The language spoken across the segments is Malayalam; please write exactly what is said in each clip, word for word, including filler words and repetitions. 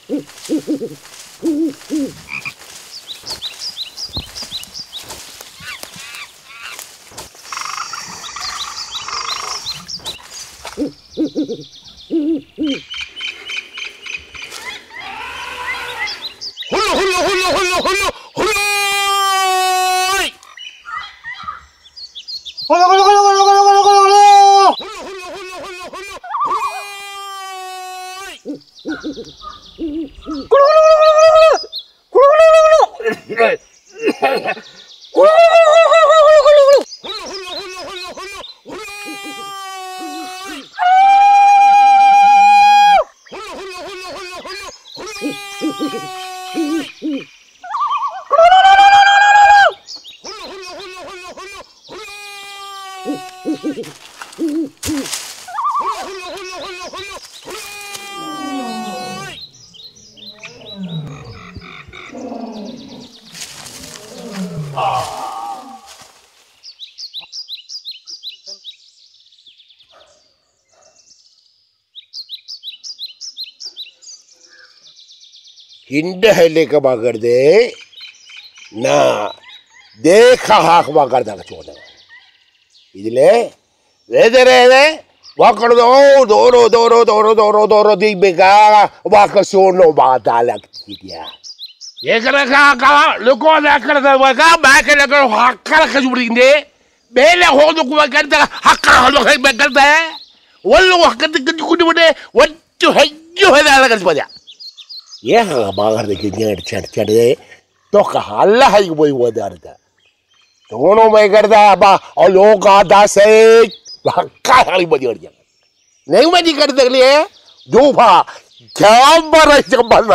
ಹಿಂಡೆ ಹೇಳಲಿಕ್ಕೆ ಬಾಗಡ್ದೆ ನಾ ದೇಖ ಹಾಕಬಾರ್ದಾಗ ಚೋದ ಇದಿಲೇ ವೇದರೆ ವಾಕಡ್ದು ದೋರೋ ದೋರೋ ದೋರೋ ದೋರೋ ದೋರೋ ದಿಗ್ಬೇಕಾ ವಾಕ ಸೋಣೋ ಬಾದಾಲಾಗ್ತಿದ್ಯಾ ಏಕರಕ ಲುಕೋದ ಹಾಕಡ್ದಾಗ ಬ್ಯಾಕಡೆ ಹಕ್ಕಳ ಕಚ್ಬಿಟ್ಟಿಂದೆ ಮೇಲೆ ಹೋದಕ್ಕಂತ ಹಕ್ಕಳ ಹೋಗ್ಬೇಕಂತ ಒಳ್ಳೆ ಹಕ್ಕದ ಕಚ್ಚು ಕುಂಡಿಬಿಟ್ಟೆ ಒಟ್ಟು ಹೆಜ್ಜು ಹೊದ ಕಳಿಸ್ಬೋದ್ಯಾ ಏ ಬಾಗಡ್ದಕ್ಕೆ ಚಡ್ ಚಡ್ದೆ ತೊಕ್ಕ ಅಲ್ಲ ಹೈಗೆ போய் ಓದಾರ್ದ दोनों में करता बा और लोग का दास है हक्का हाली बदी और जाए नहीं मजी करते लिए जो भा क्या बड़ा चंबलना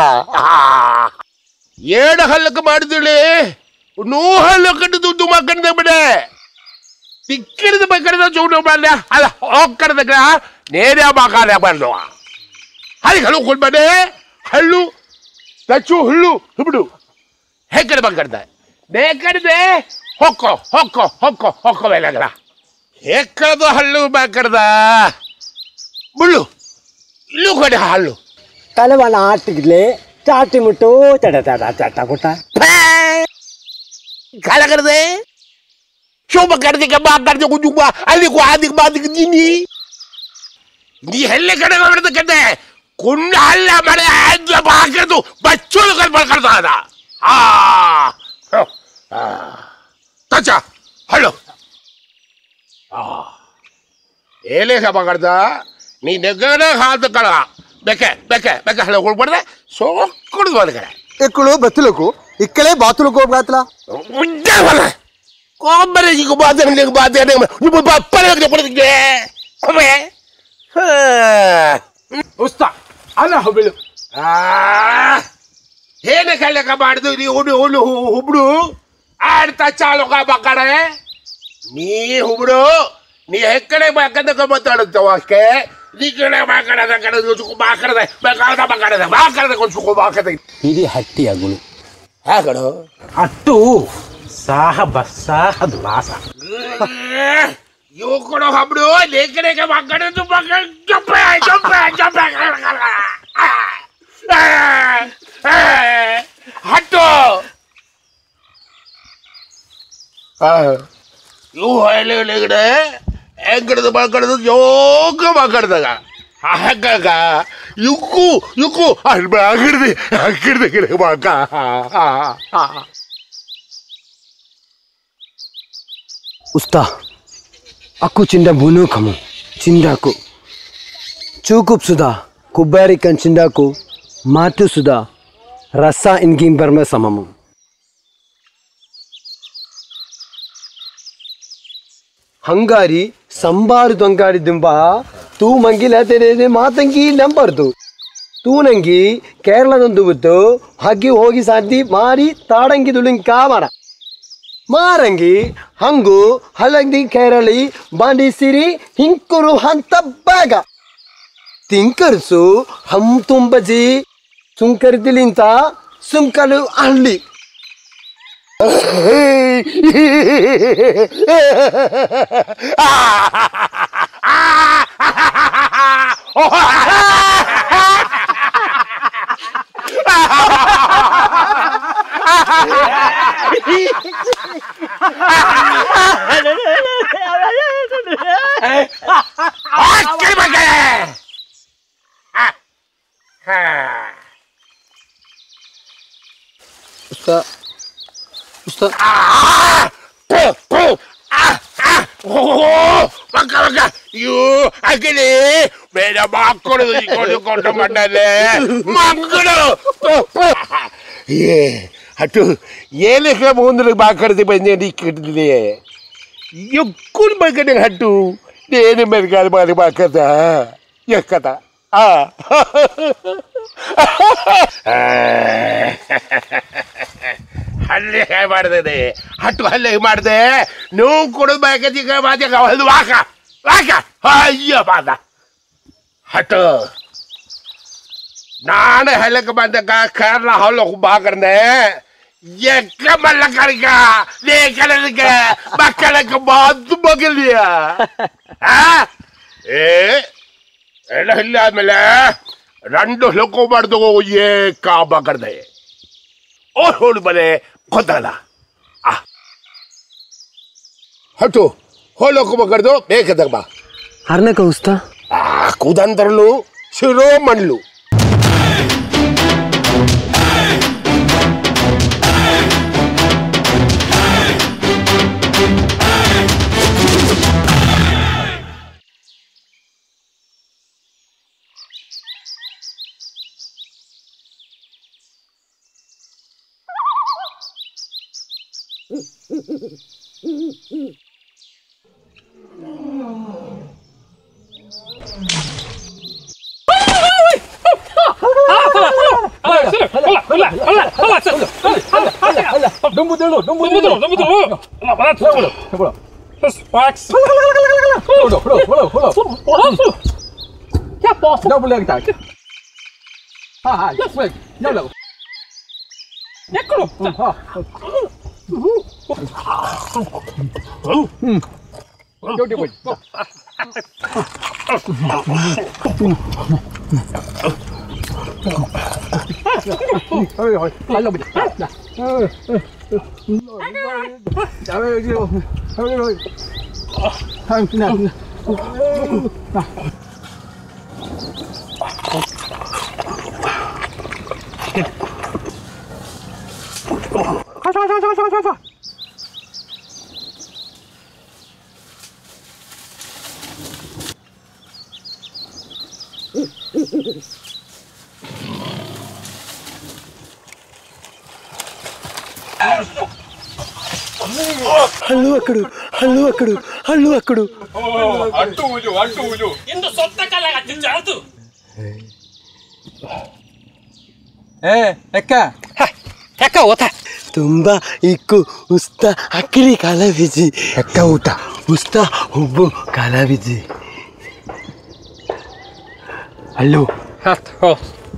ये डहल के मार दिले नू हल कर तू तुम करने बड़े पिक्चर तो पकड़ दो चोटों मारने हल ऑफ कर देगा नेरे बाकाले बन लो हल हलो कुल बने हल्लू तचू हल्लू हिबड़ू है कर बकरता है देकर दे ಹೊಕ್ಕೋ ಹೊಕ್ಕೋ ಹೊಕ್ಕೋ ಹೊಕ್ಕೋ ಬೇಲಗಲ ಹೆಕ್ಕದು ಹಲ್ಲು ಬಾಕರ್ದ ಮುಳ್ಳು ಇಲ್ಲೂ ಕಡೆ ಹಲ್ಲು ತಲೆವನ ಆಟಿಗ್ಲೆ ಚಾಟಿ ಮುಟ್ಟು ತಡ ತಡ ಚಟ ಕೊಟ್ಟ ಕಾಲಗರ್ದೆ ಶೋಭ ಕರ್ದಿಗೆ ಬಾ ಕರ್ದೆ ಕುಜುಂಬ ಅಲ್ಲಿಗೂ ಆದಿಗೆ ಬಾದಿಗೆ ನೀನಿ ನೀ ಹೆಲ್ಲೆ ಕಡೆ ಮಾಡ್ದ ಕಡೆ ಕುಂಡ ಹಲ್ಲ ಮಳೆ ಆದ್ಲ ಬಾಕರ್ದು ಬಚ್ಚೋಳು ಕಲ್ ಬರ್ಕರ್ದ ಅದ ಆ ಆ तचा हलो ಏಲೆ ಸಭಾಗರ್ದ ನೀ ನೆಗನ ಹಾದ ಕಳ ಬೇಕೆ ಬೇಕೆ ಬೇಕೆ ಹಳ ಕೊಡ್ಬಾರ್ದೆ ಸೋಕುಡ್ದು ಬಂದ್ಕಡೆ ಎಕ್ಕಳು ಬತ್ತಲಕು ಇಕ್ಕಳೆ ಬಾತುಲಕು ಹೋಗ್ಲಾತಲ ಉದ್ದ ಬಲ ಕೋಬರೆ ಸಿಗು ಬಾದೆ ನಿಗೆ ಬಾದೆ ನೀವು ಬಪ್ಪರೆ ಕೊಡ್ತಿದ್ದೆ ಒಮ್ಮೆ ಉಸ್ತಾ ಅಲ್ಲ ಹೋಬಿಳು ಆ ಏನೆ ಕಳ್ಳಕ ಮಾಡಿದು ನೀ ಹುಡು ಹುಳು ಹುಬ್ಡು ಆಡ್ತಾ ಚಾಲುಕ ಬಾಕಡೆ ನೀ ಹುಬ್ಡು ನೀ ಹೆಕ್ಕಡೆ ಬಾಕದ ಮಾತಾಡುತ್ತವ ಅಷ್ಟೇ ನೀ ಕಡೆ ಬಾಕಡದ ಕಡೆ ಸುಕು ಬಾಕಡದ ಬೇಕಾದ ಬಾಕಡದ ಬಾಕಡದ ಸುಕು ಬಾಕದ ఇది ಹಟ್ಟಿ ಅಗುಳು ಹಾಗಡು ಅಟ್ಟು ಸಾಹ ಬಸ್ಸಾಹ ದುಲಾಸ ಯೋ ಕೊಡೋ ಹಬ್ಡು ಲೇಕಡೆಗೆ ಬಾಕಡದು ಬಾಕ ಜಂಪ ಜಂಪ ಜಂಪ ಹಟ್ಟು ಇವು ಹೊಳೆಗಡೆ ಹೆಂಗಡದು ಬಾಕಡದು ಯೋಗ ಬಾಕಡ್ದಾಗ ಹಾಗಾಗ ಯುಕ್ಕು ಯುಕ್ಕು ಅಲ್ಲಿ ಬಾಕಡ್ದೆ ಹಾಕಿಡ್ದೆ ಗಿಡ ಬಾಕ ಉಸ್ತಾ ಅಕ್ಕು ಚಿಂಡ ಬೂನು ಕಮು ಚಿಂಡಾಕು ಚೂಕುಪ್ ಸುಧಾ ಕುಬ್ಬಾರಿ ಕನ್ ಚಿಂಡಾಕು ಮಾತು ಸುಧಾ ರಸ ಇನ್ಗಿಂ ಬರ್ಮ ಸಮಮು ಹಂಗಾರಿ ಸಂಬಾರು ತೊಂಗಾರಿ ದಿಂಬ ತೂ ಮಂಗಿಲ ತೆರೆದೆ ಮಾತಂಗಿ ನಂಬರ್ದು ತೂ ನಂಗಿ ಕೇರಳದೊಂದು ಬಿತ್ತು ಹಗ್ಗಿ ಹೋಗಿ ಸಾಧ್ಯ ಮಾರಿ ತಾಡಂಗಿ ದುಳಿಂಕ ಮಾಡ ಮಾರಂಗಿ ಹಂಗು ಹಲಂಗಿ ಕೇರಳಿ ಬಾಂಡಿಸಿರಿ ಹಿಂಕುರು ಹಂತ ಬಾಗ ತಿಂಕರ್ಸು ಹಂ ತುಂಬಜಿ ಸುಂಕರಿದಿಲಿಂತ ಸುಂಕಲು ಹಳ್ಳಿ ഉസ്താ ഉസ്താ അങ്ങനെ വേറെ വാക്കോട് കൊണ്ട് മണ്ടല്ലേ മങ്ങളോ ಅಟ್ಟು ಏನಕ್ಕೆ ಮುಂದೆ ಬಾಕಡ್ದು ಬಂದೆ ನೀಕಿಡ್ಲಿೇ ಎಕ್ಕೂರು ಮಗನ ಹಟ್ಟು ಏನು ಮೆರ್ಗಾದ ಮಾಡಿ ಬಾಕದ ಎಕ್ಕದ ಆ ಹಲ್ಲೆ ಮಾಡಿದೆ ಹಟ್ಟು ಹಲ್ಲೆ ಮಾಡಿದೆ ನೀವು ಕೊಡೋದು ಬಾಕದೀಗ ಬಾದ್ಯಾಗ ಹೊಲ್ದು ವಾಕ ವಾಕ ಅಯ್ಯ ಬಾದ ಹಟ್ಟು ನಾನು ಹೇಳಕ್ಕೆ ಬಂದಾಗ ಕೇರಳ ಹೊಲಕ್ಕೆ ಬಾಕರ್ದೆ ಎಕ್ಕ ಮಲ್ಲ ಕರಿಕ ನೀ ಕಲಕ ಮಕ್ಕಳಕ್ಕೆ ಬಾದು ಮಗಲಿಯ ಏ ಎಲ್ಲ ಇಲ್ಲ ಆದ್ಮೇಲೆ రెండు ಹೊಲಕೋಬಾರ್ದು ಏಕ ಬಾಕರ್ದೆ ಓ ಹೋಳು ಬಲೆ ಗೊತ್ತಲ್ಲ ಹಟ್ಟು ಹೊಲಕೋಬಾರ್ದು ಬೇಕದಾಗ ಬಾ ಹರ್ನಕ ಉಸ್ತಾ ಕುದಂತ್ರಲು ಶಿರೋಮಣಿಲು ಹಲ್ಲು ಅಕ್ಕಡು ಹಲ್ಲು ಅಕ್ಕಡು ಹಲ್ಲು ಅಕ್ಕಡು ಅಟ್ಟು ಉಜು ಅಟ್ಟು ಉಜು ಇಂದು ಸೊತ್ತ ಕಲ್ಲ ತಿಂಜಾತು ಏ ಎಕ್ಕ ಎಕ್ಕ ಓತ ತುಂಬಾ ಇಕ್ಕು ಉಸ್ತಾ ಅಕ್ಕಿರಿ ಕಲಾವಿಜಿ ಎಕ್ಕ ಊಟ ಉಸ್ತಾ ಹುಬ್ಬು ಕಲಾವಿಜಿ ಹಲ್ಲು ಹತ್ತು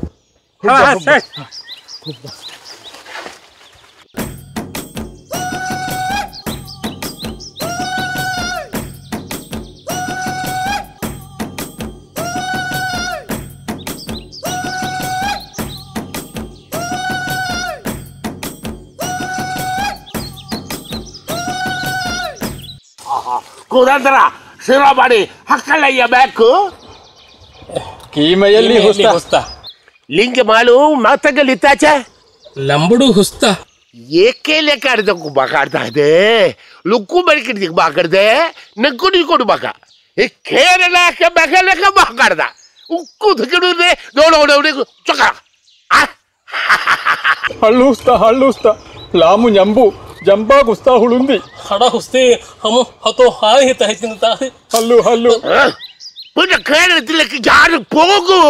ಕುದಂತ್ರ ಶಿರೋಮಣಿ ಹಕ್ಕಲಯ್ಯ ಬ್ಯಾಕು ಕೀಮೆಯಲ್ಲಿ ಹುಸ್ತಾ ಲಿಂಗ ಮಾಲು ಮಾತಗಲಿತ್ತಾಚ ಲಂಬುಡು ಹುಸ್ತಾ ಏಕೆ ಲೆಕ್ಕ ಆಡ್ದಕ್ಕೂ ಬಾಕಾಡ್ತಾ ಇದೆ ಲುಕ್ಕು ಬೆಳಕಿಡ್ದಿಗೆ ಬಾಕಡ್ದೆ ನಕ್ಕು ಕೊಡು ಬಾಕ ಈ ಕೇರಳಕ್ಕೆ ಬೇಕ ಲೆಕ್ಕ ಬಾಕಾಡ್ದ ಉಕ್ಕು ತಗಿಡುದೆ ನೋಡೋಣ ಚೊಕ್ಕ ಹಳ್ಳುಸ್ತಾ ಹಳ್ಳುಸ್ತಾ ಲಾಮು ಜಂಬು ಜಂಬಾ ಗುಸ್ತಾ ಹುಳುಂದಿ ಹಡ ಹುಸ್ತಿ ಹಮು ಹತೋ ಹಾಯ್ ಹಿತ ಹೆಚ್ಚಿನ ಹಲ್ಲು ಹಲ್ಲು പിന്നെ കേരളത്തിലേക്ക് ജാറ് പോകൂ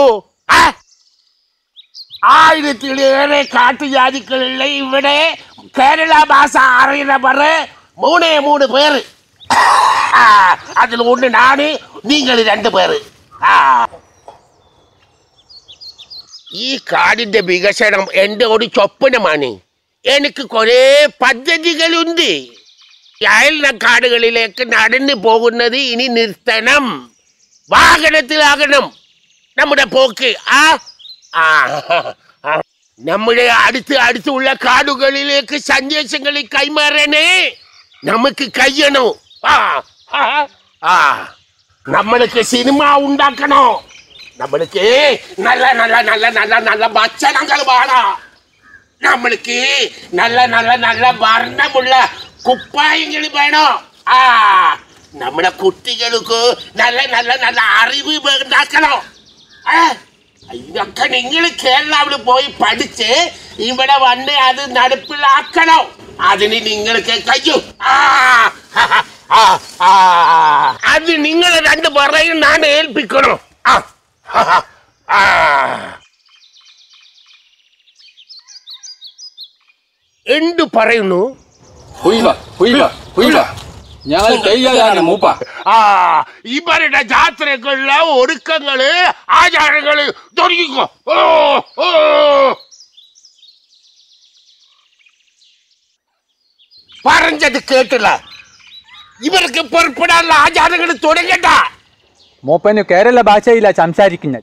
ആയിരത്തിലേറെ കാട്ടുജാതികളുള്ള ഇവിടെ കേരള ഭാഷ അറിയുന്നവർ മൂന്നേ മൂന്ന് പേര് അതിൽ ഒന്ന് നാണ് നിങ്ങൾ രണ്ട് പേര് ഈ കാടിന്റെ വികസനം എൻ്റെ ഒരു സ്വപ്നമാണ് എനിക്ക് കുറേ പദ്ധതികളുണ്ട് അയൽ കാടുകളിലേക്ക് നടന്നു പോകുന്നത് ഇനി നിർത്തണം വാഹനത്തിലാകണം നമ്മുടെ പോക്ക് ആ നമ്മുടെ അടുത്ത് അടുത്തുള്ള കാടുകളിലേക്ക് സന്ദേശങ്ങൾ കൈമാറാനേ നമുക്ക് കഴിയണോ? ആ ആ നമ്മൾക്ക് സിനിമ ഉണ്ടാക്കണോ? നമ്മൾക്ക് നല്ല നല്ല നല്ല നല്ല നല്ല ഭക്ഷണങ്ങൾ വേണം. നമ്മൾക്ക് നല്ല നല്ല നല്ല വർണ്ണമുള്ള കുപ്പായങ്ങൾ വേണോ? ആ നമ്മുടെ കുട്ടികൾക്ക് നല്ല നല്ല നല്ല അറിവ് ഉണ്ടാക്കണോ? ഇതൊക്കെ നിങ്ങൾ കേരളത്തിൽ പോയി പഠിച്ച് ഇവിടെ വന്ന് അത് നടപ്പിലാക്കണോ? അതിന് നിങ്ങൾക്ക് കഴിയും. അത് നിങ്ങൾ രണ്ട് പറയും ഞാൻ ഏൽപ്പിക്കണോ? എന്തു പറയുന്നു? ഞങ്ങൾ തയ്യാറാണ് മൂപ്പ. ആ ഇവരുടെ ജാത്രക്കുള്ള ഒരുക്കങ്ങള് ആചാരങ്ങള് തുടങ്ങിക്കോ. ഓ ഓ പറഞ്ഞത് കേട്ടില്ല. ഇവർക്ക് പുറപ്പെടാനുള്ള ആചാരങ്ങൾ തുടങ്ങട്ട. മൂപ്പന് കേരള ഭാഷയില സംസാരിക്കുന്നത്.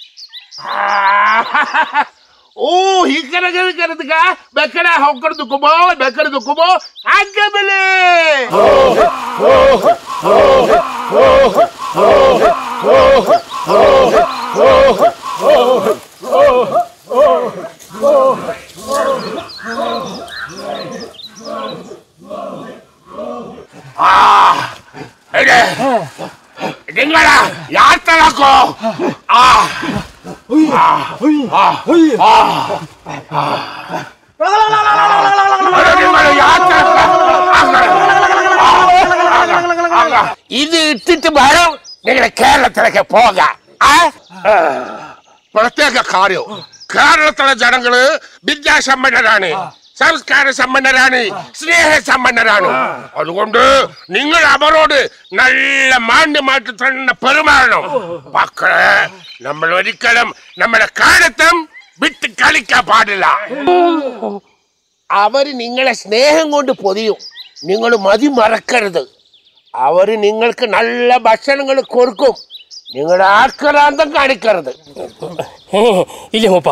ഓ ഹിക്കരക ബക്കര ഹൊക്കർ ദുക്കുമോ ബക്കര ദുക്കുമോ അഗബലേ നിങ്ങളാ യാത്രക്കോ. ആ ഇത് ഇട്ടിട്ട് വേണം നിങ്ങളെ കേരളത്തിലേക്ക് പോകാം. പ്രത്യേക കാര്യം, കേരളത്തിലെ ജനങ്ങള് വിദ്യാസമ്പന്നരാണ്, സംസ്കാര സമ്പന്നരാണ്, സ്നേഹ സമ്പന്നരാണ്. അതുകൊണ്ട് നിങ്ങൾ അവരോട് നല്ല മാന്യമായിട്ട് തന്നെ പെരുമാറണം. മക്കളെ, നമ്മൾ ഒരിക്കലും നമ്മുടെ കാലത്തും വിട്ട് കളിക്കാൻ പാടില്ല. അവര് നിങ്ങളെ സ്നേഹം കൊണ്ട് പൊതിയും. നിങ്ങൾ മതി മറക്കരുത്. അവര് നിങ്ങൾക്ക് നല്ല ഭക്ഷണങ്ങൾ കൊടുക്കും. നിങ്ങളുടെ ആക്രാന്തം കാണിക്കരുത്. ഇല്ല മൂപ്പ.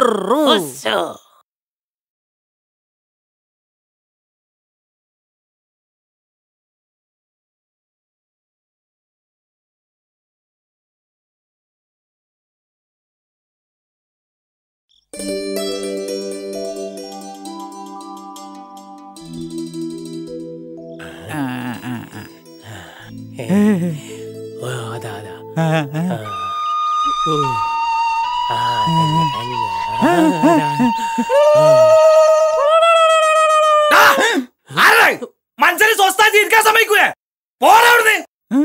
അതാ അതാ മനസ്സിൽ സ്വസ്ഥാക്കി ഇരിക്കാൻ സമ്മതിക്കൂലേ? പോരാ അവിടുന്ന്.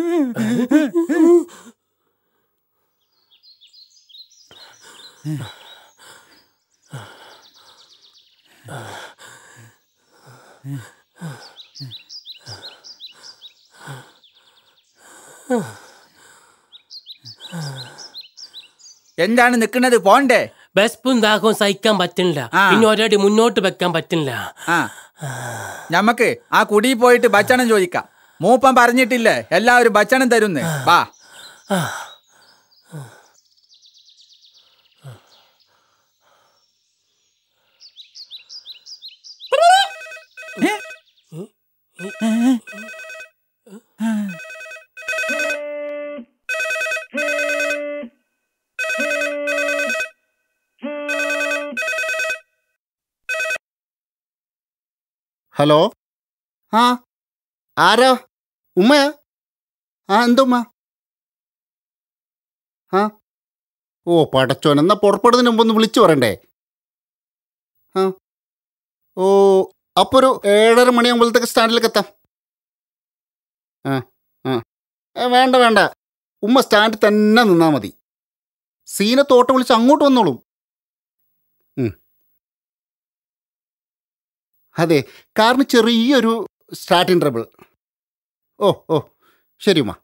എന്താണ് നിക്കുന്നത്? പോണ്ടേ? ബസ്പും ദാഹവും സഹിക്കാൻ പറ്റില്ല, പിന്നെ ഒരടി മുന്നോട്ട് വെക്കാൻ പറ്റില്ല. ആ ഞമ്മക്ക് ആ കുടി പോയിട്ട് ഭക്ഷണം ചോദിക്കാം. മൂപ്പൻ പറഞ്ഞിട്ടില്ലേ എല്ലാവരും ഭക്ഷണം തരുന്ന്. വാ. ഹലോ, ആ ആരാ? ഉമ്മയാ? ആ എന്തുമ്മ? ആ ഓ പടച്ചോൻ, എന്നാ പുറപ്പെടുന്നതിന് മുമ്പ് ഒന്ന് വിളിച്ചു പറയണ്ടേ? ആ ഓ അപ്പോൾ ഒരു ഏഴര മണിയാകുമ്പോഴത്തേക്ക് സ്റ്റാൻഡിലേക്ക് എത്താം. ആ ആ വേണ്ട വേണ്ട, ഉമ്മ സ്റ്റാൻഡിൽ തന്നെ നിന്നാൽ മതി. സീനത്ത് ഓട്ടോ വിളിച്ച് അങ്ങോട്ട് വന്നോളും. അതെ, കാറിന് ചെറിയൊരു സ്റ്റാർട്ടിങ് ട്രബിൾ. ഓ ഓ ശരി ഉമ്മ.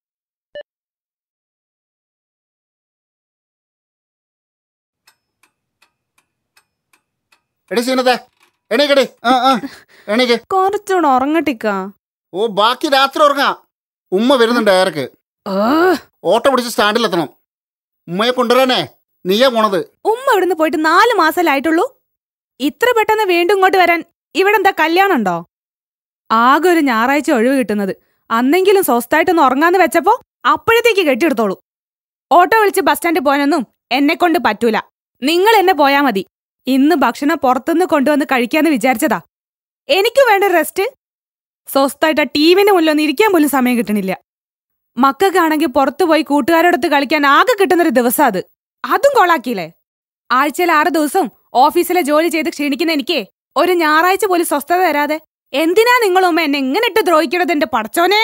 എടി സീനത്തെ എണീക്കടി. ആ ആ എണീക്ക്. കുറച്ചുകൂടെ ഉറങ്ങട്ടിക്ക. ഓ ബാക്കി രാത്രി ഉറങ്ങാം. ഉമ്മ വരുന്നുണ്ട് ഏറക്ക്. ഓട്ടോ പിടിച്ച് സ്റ്റാൻഡിലെത്തണം. ഉമ്മയെ കൊണ്ടുവരാനേ നീയാ പോണത്. ഉമ്മ ഇവിടുന്ന് പോയിട്ട് നാല് മാസമല്ലായിട്ടുള്ളൂ. ഇത്ര പെട്ടെന്ന് വീണ്ടും ഇങ്ങോട്ട് വരാൻ ഇവിടെ എന്താ കല്യാണം ഉണ്ടോ? ആകെ ഒരു ഞായറാഴ്ച ഒഴിവ് കിട്ടുന്നത്. അന്നെങ്കിലും സ്വസ്ഥായിട്ടൊന്ന് ഉറങ്ങാന്ന് വെച്ചപ്പോ അപ്പോഴത്തേക്ക് കെട്ടിയെടുത്തോളൂ. ഓട്ടോ വിളിച്ച് ബസ് സ്റ്റാൻഡിൽ പോകാനൊന്നും എന്നെ കൊണ്ട് പറ്റൂല. നിങ്ങൾ എന്നെ പോയാ മതി. ഇന്ന് ഭക്ഷണം പുറത്തുനിന്ന് കൊണ്ടുവന്ന് കഴിക്കാന്ന് വിചാരിച്ചതാ. എനിക്കും വേണ്ട റെസ്റ്റ്. സ്വസ്ഥായിട്ട് ടി വിന്റെ മുന്നിലൊന്നും ഇരിക്കാൻ പോലും സമയം കിട്ടണില്ല. മക്കൾക്കാണെങ്കിൽ പുറത്തു പോയി കൂട്ടുകാരോടൊത്ത് കളിക്കാൻ ആകെ കിട്ടുന്നൊരു ദിവസം അത്. അതും കൊളാക്കിയില്ലേ? ആഴ്ചയിൽ ആറ് ദിവസം ഓഫീസിലെ ജോലി ചെയ്ത് ക്ഷീണിക്കുന്ന എനിക്ക് ഒരു ഞായറാഴ്ച പോലും സ്വസ്ഥത തരാതെ എന്തിനാ നിങ്ങളുമ്മ എന്നെ എങ്ങനെ ഇട്ട് ദ്രോഹിക്കണത്? എന്റെ പടച്ചോനെ.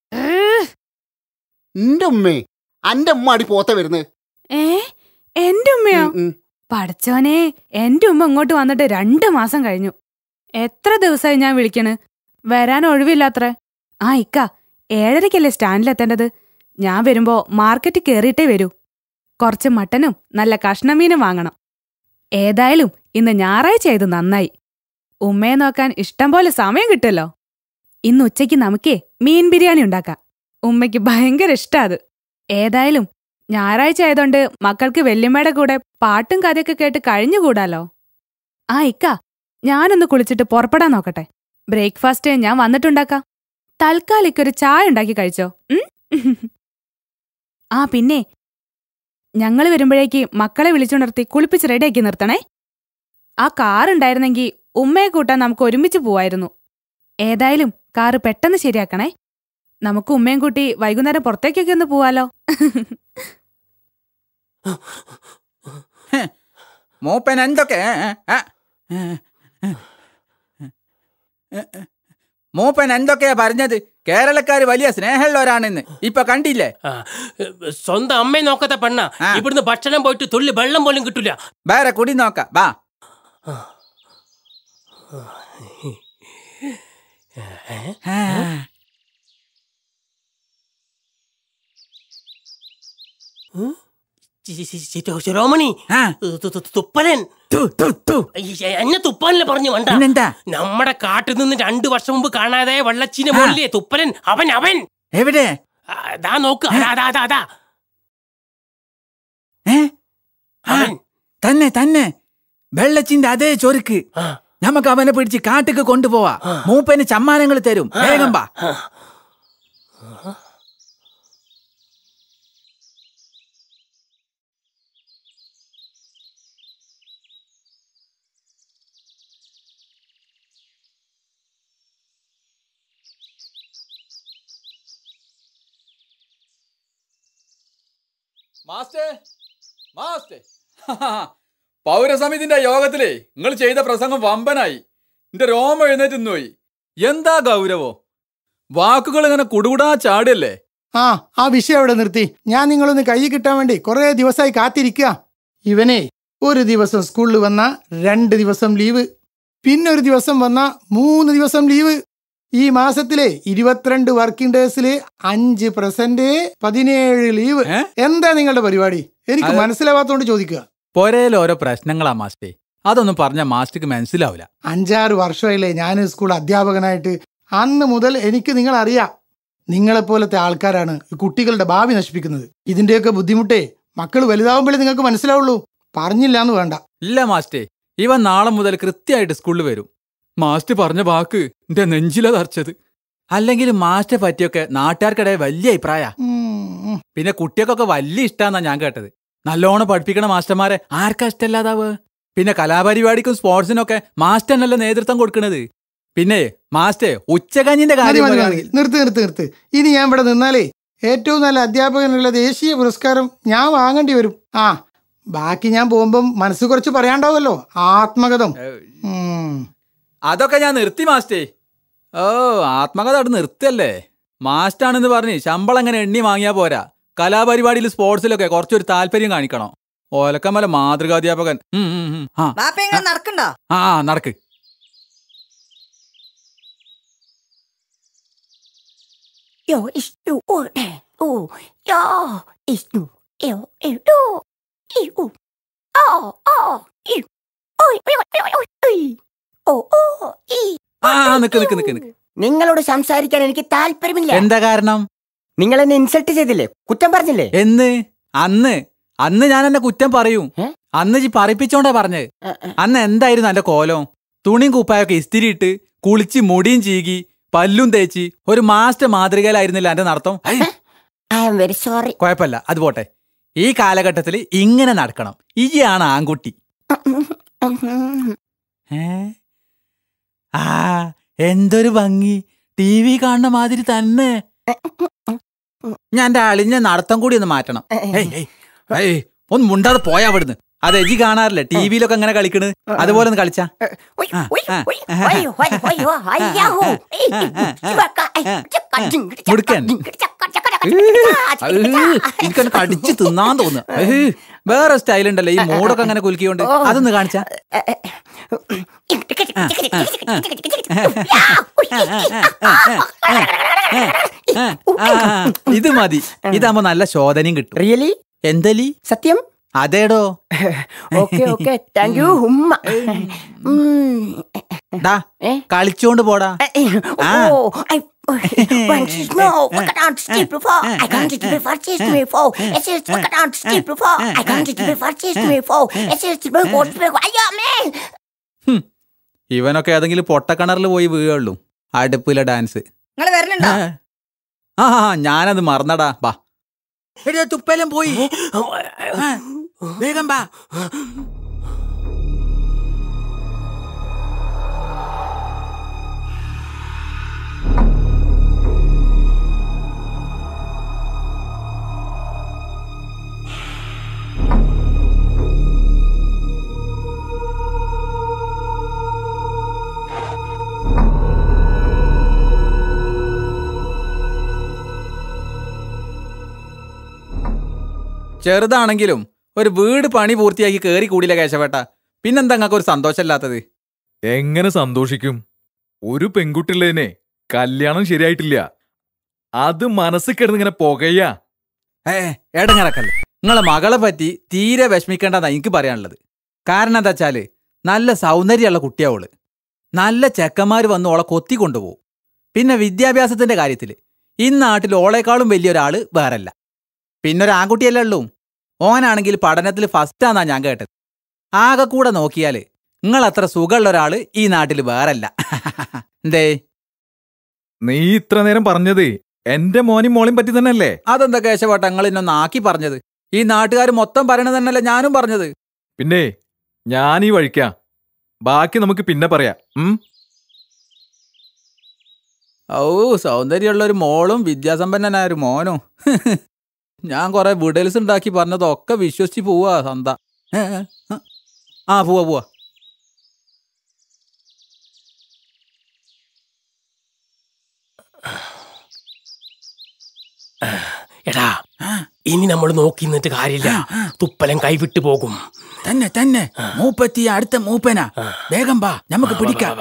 എന്റെ ഉമ്മേ, അന്റെ ഉമ്മ അടി പോത്ത വരുന്നത്. ഏ എന്റെ ഉമ്മയോ? പടച്ചോനെ, എന്റെ ഉമ്മ ഇങ്ങോട്ട് വന്നിട്ട് രണ്ടു മാസം കഴിഞ്ഞു. എത്ര ദിവസമായി ഞാൻ വിളിക്കണ്, വരാൻ ഒഴിവില്ലാത്രേ. ആ ഇക്ക, ഏഴരയ്ക്കല്ലേ സ്റ്റാൻഡിലെത്തേണ്ടത്. ഞാൻ വരുമ്പോ മാർക്കറ്റിൽ കയറിയിട്ടേ വരൂ. കുറച്ച് മട്ടനും നല്ല കഷ്ണമീനും വാങ്ങണം. ഏതായാലും ഇന്ന് ഞായറാഴ്ച ആയത് നന്നായി. ഉമ്മയെ നോക്കാൻ ഇഷ്ടം പോലെ സമയം കിട്ടുമല്ലോ. ഇന്ന് ഉച്ചയ്ക്ക് നമുക്കേ മീൻ ബിരിയാണി ഉണ്ടാക്കാം. ഉമ്മയ്ക്ക് ഭയങ്കര ഇഷ്ടാ അത്. ഏതായാലും ഞായറാഴ്ച ആയതുകൊണ്ട് മക്കൾക്ക് വല്യമ്മയുടെ കൂടെ പാട്ടും കഥയൊക്കെ കേട്ട് കഴിഞ്ഞുകൂടാലോ. ആ ഇക്ക, ഞാനൊന്ന് കുളിച്ചിട്ട് പുറപ്പെടാൻ നോക്കട്ടെ. ബ്രേക്ക്ഫാസ്റ്റ് ഞാൻ വന്നിട്ടുണ്ടാക്കാം. തൽക്കാലിക്കൊരു ചായ ഉണ്ടാക്കി കഴിച്ചോ. ആ പിന്നെ ഞങ്ങള് വരുമ്പോഴേക്ക് മക്കളെ വിളിച്ചുണർത്തി കുളിപ്പിച്ച് റെഡിയാക്കി നിർത്തണേ. ആ കാറുണ്ടായിരുന്നെങ്കിൽ ഉമ്മയെ കൂട്ടാൻ നമുക്ക് ഒരുമിച്ച് പോവായിരുന്നു. ഏതായാലും കാറ് പെട്ടെന്ന് ശരിയാക്കണേ. നമുക്ക് ഉമ്മയും കൂട്ടി വൈകുന്നേരം പുറത്തേക്കൊക്കെ ഒന്ന് പോവാലോ. മൂപ്പൻ എന്തൊക്കെ മൂപ്പൻ എന്തൊക്കെയാ പറഞ്ഞത്? കേരളക്കാര് വലിയ സ്നേഹമുള്ളവരാണെന്ന് ഇപ്പൊ കണ്ടില്ലേ? സ്വന്തം അമ്മയെ നോക്കാത്ത പെണ്ണ ഇവിടുന്ന് ഭക്ഷണം പോയിട്ട് തുള്ളി വെള്ളം പോലും കിട്ടൂല. വേറെ കുടി നോക്കാം. വാ. ശിരോമണി, തുപ്പലൻ എന്നെ തുപ്പാനല്ലേ പറഞ്ഞു വേണ്ട. നമ്മുടെ കാട്ടിൽ നിന്ന് രണ്ടു വർഷം മുമ്പ് കാണാതെ വെള്ളച്ചീന മോളിലെ തുപ്പലൻ. അവൻ അവൻ എവിടെ? ദാ നോക്ക്, അതാ അതാ അതാ അവൻ. തന്നെ തന്നെ വെള്ളച്ചിന്റെ അതേ ചൊരുക്ക്. നമുക്ക് അവനെ പിടിച്ച് കാട്ടിക്ക് കൊണ്ടുപോവാ. മൂപ്പന് ചമ്മാനങ്ങൾ തരും. വേഗം വാ. മാസ്റ്റേ മാസ്റ്റേ പൗരസമിതിന്റെ യോഗത്തിലേ നിങ്ങൾ ചെയ്ത പ്രസംഗം വമ്പനായി. എന്റെ രോമം എഴുന്നേറ്റ് പോയി. എന്താ ഗൗരവോ? വാക്കുകൾ ഇങ്ങനെ കുടുകുടാ ചാടല്ലേ. ആ ആ വിഷയം അവിടെ നിർത്തി. ഞാൻ നിങ്ങളൊന്ന് കൈ കിട്ടാൻ വേണ്ടി കുറെ ദിവസമായി കാത്തിരിക്കുക. ഇവനെ ഒരു ദിവസം സ്കൂളിൽ വന്ന രണ്ട് ദിവസം ലീവ്, പിന്നെ ഒരു ദിവസം വന്ന മൂന്ന് ദിവസം ലീവ്. ഈ മാസത്തിലെ ഇരുപത്തിരണ്ട് വർക്കിംഗ് ഡേയ്സില് അഞ്ച് പ്രസന്റ്, പതിനേഴ് ലീവ്. എന്താ നിങ്ങളുടെ പരിപാടി? എനിക്ക് മനസ്സിലാവാത്തോണ്ട് ചോദിക്കുക. പൊരയിൽ ഓരോ പ്രശ്നങ്ങളാ മാസ്റ്റേ. അതൊന്നും പറഞ്ഞ മാസ്റ്റർക്ക് മനസ്സിലാവില്ല. അഞ്ചാറ് വർഷമായില്ലേ ഞാൻ സ്കൂൾ അധ്യാപകനായിട്ട്. അന്ന് മുതൽ എനിക്ക് നിങ്ങൾ അറിയാം. നിങ്ങളെപ്പോലത്തെ ആൾക്കാരാണ് കുട്ടികളുടെ ഭാവി നശിപ്പിക്കുന്നത്. ഇതിന്റെയൊക്കെ ബുദ്ധിമുട്ടേ മക്കൾ വലുതാവുമ്പോഴേ നിങ്ങൾക്ക് മനസ്സിലാവുള്ളൂ. പറഞ്ഞില്ല എന്ന് വേണ്ട. ഇല്ല മാസ്റ്റേ, ഇവൻ നാളെ മുതൽ കൃത്യമായിട്ട് സ്കൂളിൽ വരും. മാസ്റ്റർ പറഞ്ഞ വാക്ക് എന്റെ നെഞ്ചില തറച്ചത്. അല്ലെങ്കിൽ മാസ്റ്റർ പറ്റിയൊക്കെ നാട്ടുകാർക്കിടയിൽ വലിയ അഭിപ്രായ. പിന്നെ കുട്ടികൾക്കൊക്കെ വലിയ ഇഷ്ടാന്നാ ഞാൻ കേട്ടത്. നല്ലോണം പഠിപ്പിക്കണ മാസ്റ്റർമാരെ ആർക്കാ ഇഷ്ടമല്ലാതാവ്? പിന്നെ കലാപരിപാടിക്കും സ്പോർട്സിനൊക്കെ മാസ്റ്റർ തന്നെയല്ലേ നേതൃത്വം കൊടുക്കണത്. പിന്നെ മാസ്റ്റർ ഉച്ചകഞ്ഞിന്റെ കാര്യം നിർത്ത് നിർത്ത് നിർത്ത്. ഇനി ഞാൻ ഇവിടെ നിന്നാലേ ഏറ്റവും നല്ല അധ്യാപകനുള്ള ദേശീയ പുരസ്കാരം ഞാൻ വാങ്ങേണ്ടി വരും. ആ ബാക്കി ഞാൻ പോകുമ്പം മനസ്സ് കുറച്ച് പറയാണ്ടാവുമല്ലോ. ആത്മകഥം അതൊക്കെ ഞാൻ നിർത്തി മാസ്റ്റേ. ഓ ആത്മകഥ അവിടെ നിർത്തല്ലേ. മാസ്റ്റാണെന്ന് പറഞ്ഞ് ശമ്പളം അങ്ങനെ എണ്ണി വാങ്ങിയാ പോരാ. കലാപരിപാടിയിൽ സ്പോർട്സിലൊക്കെ കുറച്ചൊരു താല്പര്യം കാണിക്കണം. ഓലക്കമല മാതൃകാധ്യാപകൻ. നടക്കണ്ട. ആ നടക്ക്. Yo is du oh oh yo is du yo yo do oh oh oh oi oi oh oh ആ നിക്ക് നിക്ക് നിക്ക് നിക്ക്. നിങ്ങളോട് സംസാരിക്കാൻ എനിക്ക് താല്പര്യമില്ല. എന്താ കാരണം? നിങ്ങൾ എന്നെ ഇൻസൾട്ട് ചെയ്തില്ലേ, കുറ്റം പറഞ്ഞില്ലേ? എന്ന് അന്ന് അന്ന് ഞാൻ എന്നെ കുറ്റം പറയും. അന്ന് ജി പറയിപ്പിച്ചോണ്ടാ പറഞ്ഞത്. അന്ന് എന്തായിരുന്നു എന്റെ കോലം? തുണിയും കുപ്പായൊക്കെ ഇസ്തിരി ഇട്ട് കുളിച്ച് മുടിയും ചീകി പല്ലും തേച്ച് ഒരു മാസ്റ്റർ മാതൃകയിലായിരുന്നില്ല എന്റെ നടത്തം. Very sorry. കുഴപ്പമില്ല, അത് പോട്ടെ. ഈ കാലഘട്ടത്തിൽ ഇങ്ങനെ നടക്കണം. ഇയാണ് ആൺകുട്ടി. ഏ ആ എന്തൊരു ഭംഗി. ടി വി കാണുന്ന മാതിരി തന്നെ. ഞാൻ എന്റെ അളിഞ്ഞ നടത്തം കൂടി ഒന്ന് മാറ്റണം. ഒന്ന് മുണ്ടാതെ പോയാ അവിടുന്ന്. അത് എജി കാണാറില്ലേ ടി വിയിലൊക്കെ അങ്ങനെ കളിക്കണ്, അതുപോലെ ഒന്ന് കളിച്ചാ. മുടുക്കൻ എനിക്കൊന്ന് കടിച്ച് തിന്നാൻ തോന്നുന്നു. വേറെ സ്റ്റൈൽ ഉണ്ടല്ലോ ഈ മൂടൊക്കെ അങ്ങനെ കുലുക്കിയോണ്ട്, അതൊന്ന് കാണിച്ചാ. ഇത് മതി. ഇതാകുമ്പോ നല്ല ശോധനയും കിട്ടും. റിയലി? എന്തലി? സത്യം? അതേടോ. ഓക്കെ ഓക്കെ താങ്ക് യു ഉമ്മ. കളിച്ചോണ്ട് പോടാ. ഇവനൊക്കെ ഏതെങ്കിലും പൊട്ടക്കിണറിൽ പോയി വീഴുള്ളൂ. അടുപ്പിലെ ഡാൻസ്. ആ ഞാനത് മറന്നടാ. ബാ തുപ്പലും പോയി. വേഗം ബാ. ചെറുതാണെങ്കിലും ഒരു വീട് പണി പൂർത്തിയാക്കി കേറി കൂടിയില്ല കേശവേട്ട. പിന്നെന്താ നിങ്ങൾക്ക് ഒരു സന്തോഷമില്ലാത്തത്? എങ്ങനെ സന്തോഷിക്കും? ഒരു പെൺകുട്ടിയുള്ളതിനെ കല്യാണം ശരിയായിട്ടില്ല, അത് മനസ്സിൽ കിടന്ന് ഇങ്ങനെ പുകയാ. ഏ എടങ്ങറക്കല്ലേ. നിങ്ങളെ മകളെ പറ്റി തീരെ വിഷമിക്കേണ്ടതാ എനിക്ക് പറയാനുള്ളത്. കാരണം എന്താ വെച്ചാല് നല്ല സൗന്ദര്യമുള്ള കുട്ടിയാവള്. നല്ല ചെക്കന്മാര് വന്ന് ഓളെ കൊത്തി കൊണ്ടുപോകും. പിന്നെ വിദ്യാഭ്യാസത്തിന്റെ കാര്യത്തിൽ ഈ നാട്ടിൽ ഓളേക്കാളും വലിയൊരാള് വേറല്ല. പിന്നെ ഒരു ആൺകുട്ടിയല്ലേ ഉള്ളൂ. ഓനാണെങ്കിൽ പഠനത്തിൽ ഫസ്റ്റാന്നാ ഞാൻ കേട്ടത്. ആകെ കൂടെ നോക്കിയാല് നിങ്ങളത്ര സുഖമുള്ള ഒരാള് ഈ നാട്ടിൽ വേറല്ല. എന്തേ നീ ഇത്ര നേരം പറഞ്ഞത് എന്റെ മോനും മോളെയും പറ്റി തന്നെയല്ലേ? അതെന്താ കേശവട്ട നിങ്ങൾ ഇന്നൊന്ന് ആക്കി പറഞ്ഞത്? ഈ നാട്ടുകാർ മൊത്തം പറയണത് തന്നെയല്ലേ ഞാനും പറഞ്ഞത്. പിന്നെ ഞാൻ ഈ വഴിക്കാം, ബാക്കി നമുക്ക് പിന്നെ പറയാം. ഉം ഔ സൗന്ദര്യമുള്ള ഒരു മോളും വിദ്യാസമ്പന്നനായ ഒരു മോനും. ഞാൻ കൊറേ വിടൽസ് ഉണ്ടാക്കി പറഞ്ഞതൊക്കെ വിശ്വസിച്ച് പോവാ സന്ത. ആ പോവാ പോവാ. എടാ ഇനി നമ്മൾ നോക്കി നിന്നിട്ട് കാര്യമില്ല, തുപ്പലൻ കൈവിട്ടു പോകും. തന്നെ തന്നെ മൂപ്പത്തി അടുത്ത മൂപ്പനാ. വേഗം വാ, നമുക്ക് പിടിക്കാം.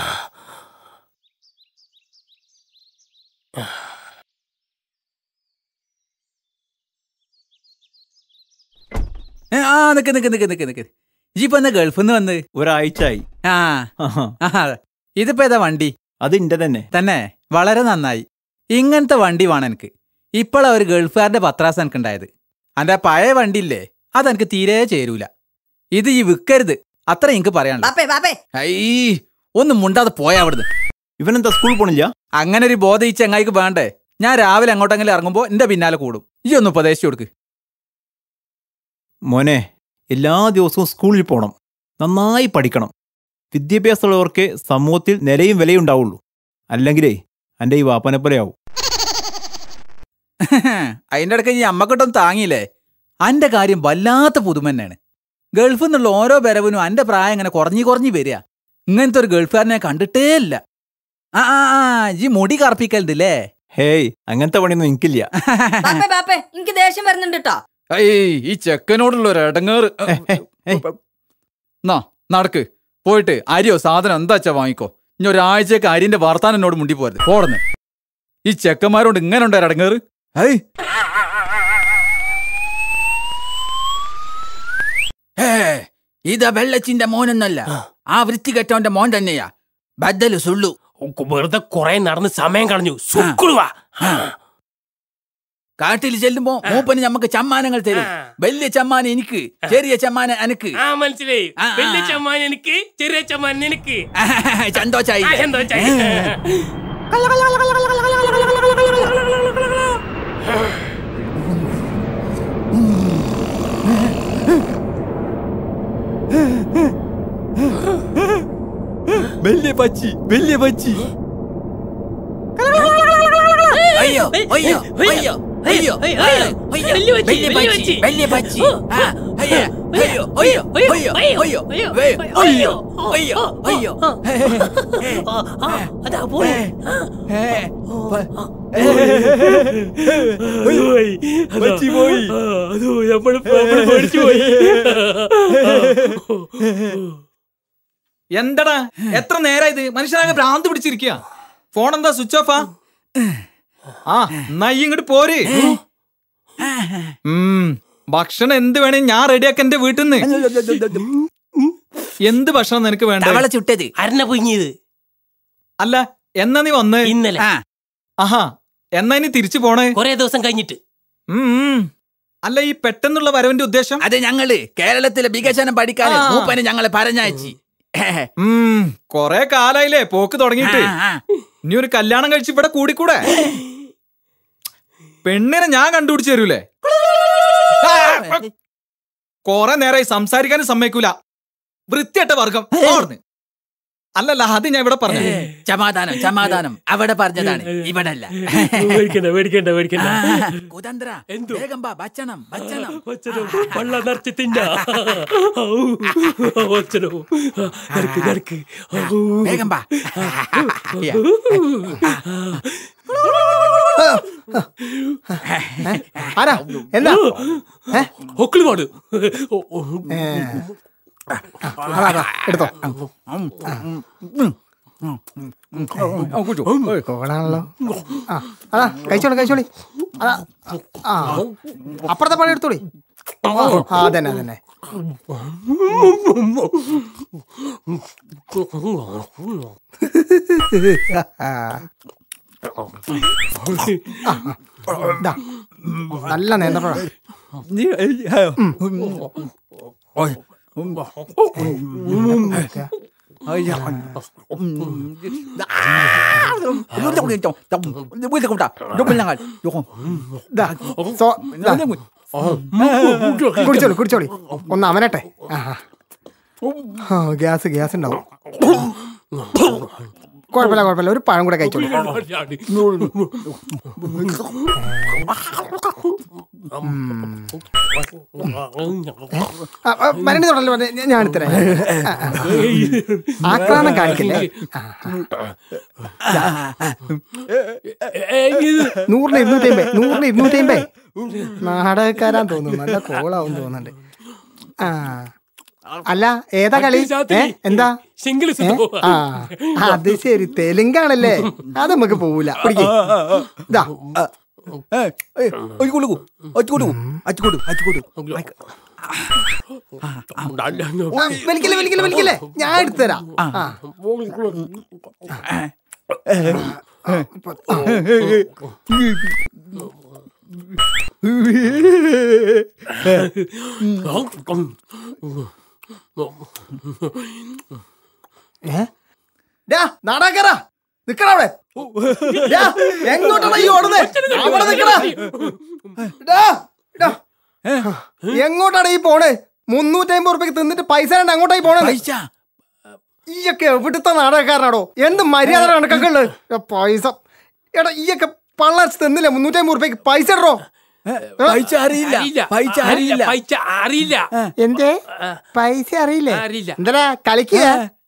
ആ നിക്ക് നിക്ക് നിക്ക് നിക്ക് നിക്ക് ഇപ്പൊ എന്നാ ഗൾഫിൽ നിന്ന് വന്ന്? ഒരാഴ്ചയായി. ആ ഇതിപ്പോ ഏതാ വണ്ടി? അത് ഇന്റെ തന്നെ. തന്നെ വളരെ നന്നായി. ഇങ്ങനത്തെ വണ്ടി വേണം എനിക്ക്. ഇപ്പോഴാ ഒരു ഗൾഫുകാരന്റെ പത്രാസ് എനിക്ക് ഉണ്ടായത്. അന്റെ പഴയ വണ്ടി ഇല്ലേ, അതെനിക്ക് തീരെ ചേരൂല. ഇത് ഈ വിൽക്കരുത്, അത്ര എനിക്ക് പറയാനുള്ളൂ. ഐ ഒന്ന് മുണ്ടാതെ പോയാ അവിടുന്ന്. ഇവനെന്താ സ്കൂളിൽ പോണില്ല? അങ്ങനെ ഒരു ബോധം ഈ ചങ്ങായിക്ക് വേണ്ടേ? ഞാൻ രാവിലെ അങ്ങോട്ടെങ്കിലും ഇറങ്ങുമ്പോ എന്റെ പിന്നാലെ കൂടും. ഈ ഒന്ന് ഉപദേശിച്ചു കൊടുക്ക്. മോനെ, എല്ലാ ദിവസവും സ്കൂളിൽ പോകണം, നന്നായി പഠിക്കണം. വിദ്യാഭ്യാസമുള്ളവർക്ക് സമൂഹത്തിൽ നിലയും വിലയും ഉണ്ടാവുള്ളൂ. അല്ലെങ്കിലേ എൻ്റെ ഈ വാപ്പനെ പോലെ ആവും. അതിൻ്റെ ഇടയ്ക്ക് ഈ അമ്മക്കിട്ടൊന്നും താങ്ങിയില്ലേ? അന്റെ കാര്യം വല്ലാത്ത പുതുമ തന്നെയാണ്. ഗൾഫിൽ നിന്നുള്ള ഓരോ വരവിനും അന്റെ പ്രായം ഇങ്ങനെ കുറഞ്ഞു കുറഞ്ഞു വരിക. ഇങ്ങനത്തെ ഒരു ഗൾഫുകാരനെ കണ്ടിട്ടേ ഇല്ല. ആ ആ ആ ഈ മുടി കറുപ്പിക്കലുണ്ടല്ലേ? ഹേയ്, അങ്ങനത്തെ പണിയൊന്നും എനിക്കില്ല. എനിക്ക് ദേഷ്യം വരുന്നുണ്ട് കേട്ടോ. ഏയ് ഈ ചെക്കനോടുള്ള ഒരു ഇടങ്ങേറ്. നടക്ക്, പോയിട്ട് അരിയോ സാധനം എന്താ വെച്ചാ വാങ്ങിക്കോ. ഇനി ഒരാഴ്ചയൊക്കെ അരിന്റെ വർത്താനം എന്നോട് മുണ്ടി പോരുത്. പോടന്ന് ഈ ചെക്കന്മാരോട് ഇങ്ങനെ ഉണ്ട് ഇടങ്ങേറ്. ഇതാ വെള്ളച്ചിന്റെ മോനൊന്നല്ല, ആ വൃത്തികെട്ടവന്റെ മോൻ തന്നെയാ. ബദല് സുള്ളു. വെറുതെ കുറെ നടന്ന് സമയം കളഞ്ഞു. സുക്കുളുവാ. കാട്ടിൽ ചെല്ലുമ്പോ മൂപ്പന് നമുക്ക് ചമ്മാനങ്ങൾ തരും. വലിയ ചമ്മാനം എനിക്ക്, ചെറിയ ചമ്മാനം എനിക്ക്. ആ മനസ്സിലായി. വലിയ ചമ്മാനം എനിക്ക്, ചെറിയ ചമ്മാനം എനിക്ക്. സന്തോഷായി. സന്തോഷായി. വലിയ പച്ചി, വലിയ പച്ചി. അയ്യോ അയ്യോ അയ്യോ അയ്യോ വലിയ പച്ചി, വലിയ പച്ചി. അയ്യോ അയ്യോ അയ്യോ അയ്യോ അയ്യോ അയ്യോ അയ്യോ അയ്യോ. അതാ പോയി. എന്തടാ എത്ര നേരം ഇത്? മനുഷ്യനാകെ ഭ്രാന്ത് പിടിച്ചിരിക്കുക. ഫോൺ എന്താ സ്വിച്ച് ഓഫാ? ആ എന്നാ ഇങ്ങോട്ട് പോര്. ഭക്ഷണം എന്ത് വേണേ ഞാൻ റെഡിയാക്ക എന്റെ വീട്ടിൽ നിന്ന്. എന്ത് ഭക്ഷണം നിനക്ക് വേണ്ട? ചുട്ടത്, അരണ പൊങ്ങിയത്. അല്ല എന്നാ നീ വന്ന്? ഇന്നലെ. ആഹാ, എന്നാ ഇനി തിരിച്ചു പോണേ? കൊറേ ദിവസം കഴിഞ്ഞിട്ട്. അല്ല ഈ പെട്ടെന്നുള്ള വരവിന്റെ ഉദ്ദേശം? അത് ഞങ്ങള് കേരളത്തിലെ വികസനം പഠിക്കാൻ മൂപ്പന് ഞങ്ങളെ പറഞ്ഞയച്ചി. കൊറേ കാലായില്ലേ പോക്ക് തുടങ്ങിയിട്ട്. ഇനി ഒരു കല്യാണം കഴിച്ച് ഇവിടെ കൂടിക്കൂടെ? പെണ്ണിനെ ഞാൻ കണ്ടുപിടിച്ചു തരൂലേ? കൊറേ നേരമായി സംസാരിക്കാനും സമ്മതിക്കൂല. വൃത്തിയട്ട വർഗം. അല്ലല്ല, അത് ഞാൻ ഇവിടെ പറഞ്ഞു. സമാധാനം സമാധാനം അവിടെ പറഞ്ഞതാണ്, ഇവിടെ അല്ല. മേടിക്കണ്ട മേടിക്കണ്ട മേടിക്കണ്ട. കുതന്ത്ര വേഗം വാ, ഭക്ഷണം ഭക്ഷണം വെള്ളം നിറച്ച് തിന്ന. വേഗം വാ. ആരാ എന്താ ഒക്കിളിപാട് എടുത്തോ. കോളാണല്ലോ. ആ അതാ കഴിച്ചോളി കഴിച്ചോളി. അതാ ആ അപ്പുറത്തെ പണി എടുത്തോളി. ആ അതന്നെ അതന്നെ. നല്ല നേന്ത്രപ്പഴം. കുടിച്ചോളി കുടിച്ചോളി ഒന്ന് അവനട്ടെ. ഗ്യാസ് ഗ്യാസ് ഉണ്ടാവും. കുഴപ്പമില്ല കുഴപ്പമില്ല, ഒരു പഴം കൂടെ കഴിച്ചോളി. മരണി തൊടല്ലോ, ഞാൻ എടുത്തരാം. ആക്രാന്തം കാണിക്കല്ലേ. നൂറിന് ഇരുന്നൂറ്റി അമ്പത് നൂറിന് ഇരുന്നൂറ്റി അമ്പത് നാടകക്കാരാൻ തോന്നുന്നു. നല്ല കോളാവും തോന്നുന്നുണ്ട്. ആ അല്ല, ഏതാ കളി? എന്താ? ആ അത് ശരി, തെലുങ്കാണല്ലേ. അത് നമുക്ക് പോവൂല. വലിക്കല്ലേ വലിക്കല്ലേ വലിക്കല്ലേ, ഞാൻ എടുത്തുതരാം. നാടാക്കാരാ നിക്കടാ അവിടെ. എങ്ങോട്ടാണ് ഈ ഓടുന്നേ? അവിടെ നിക്കടാ. എങ്ങോട്ടാണ് ഈ പോണേ? മുന്നൂറ്റി അമ്പത് റുപ്യക്ക് തിന്നിട്ട് പൈസ കണ്ട് അങ്ങോട്ടായി പോണേ. ഈയൊക്കെ എവിടുത്തെ നാടകക്കാരനാടോ? എന്ത് മര്യാദ കണക്കൊക്കെ ഉള്ളത്? പൈസ എടാ, ഈയൊക്കെ പള്ളച്ച് തിന്നില്ല. മുന്നൂറ്റി അമ്പത് റുപ്യക്ക് പൈസ ഇടറോ? എന്തേ പൈസ അറിയില്ലേ? എന്താ കളിക്കുക?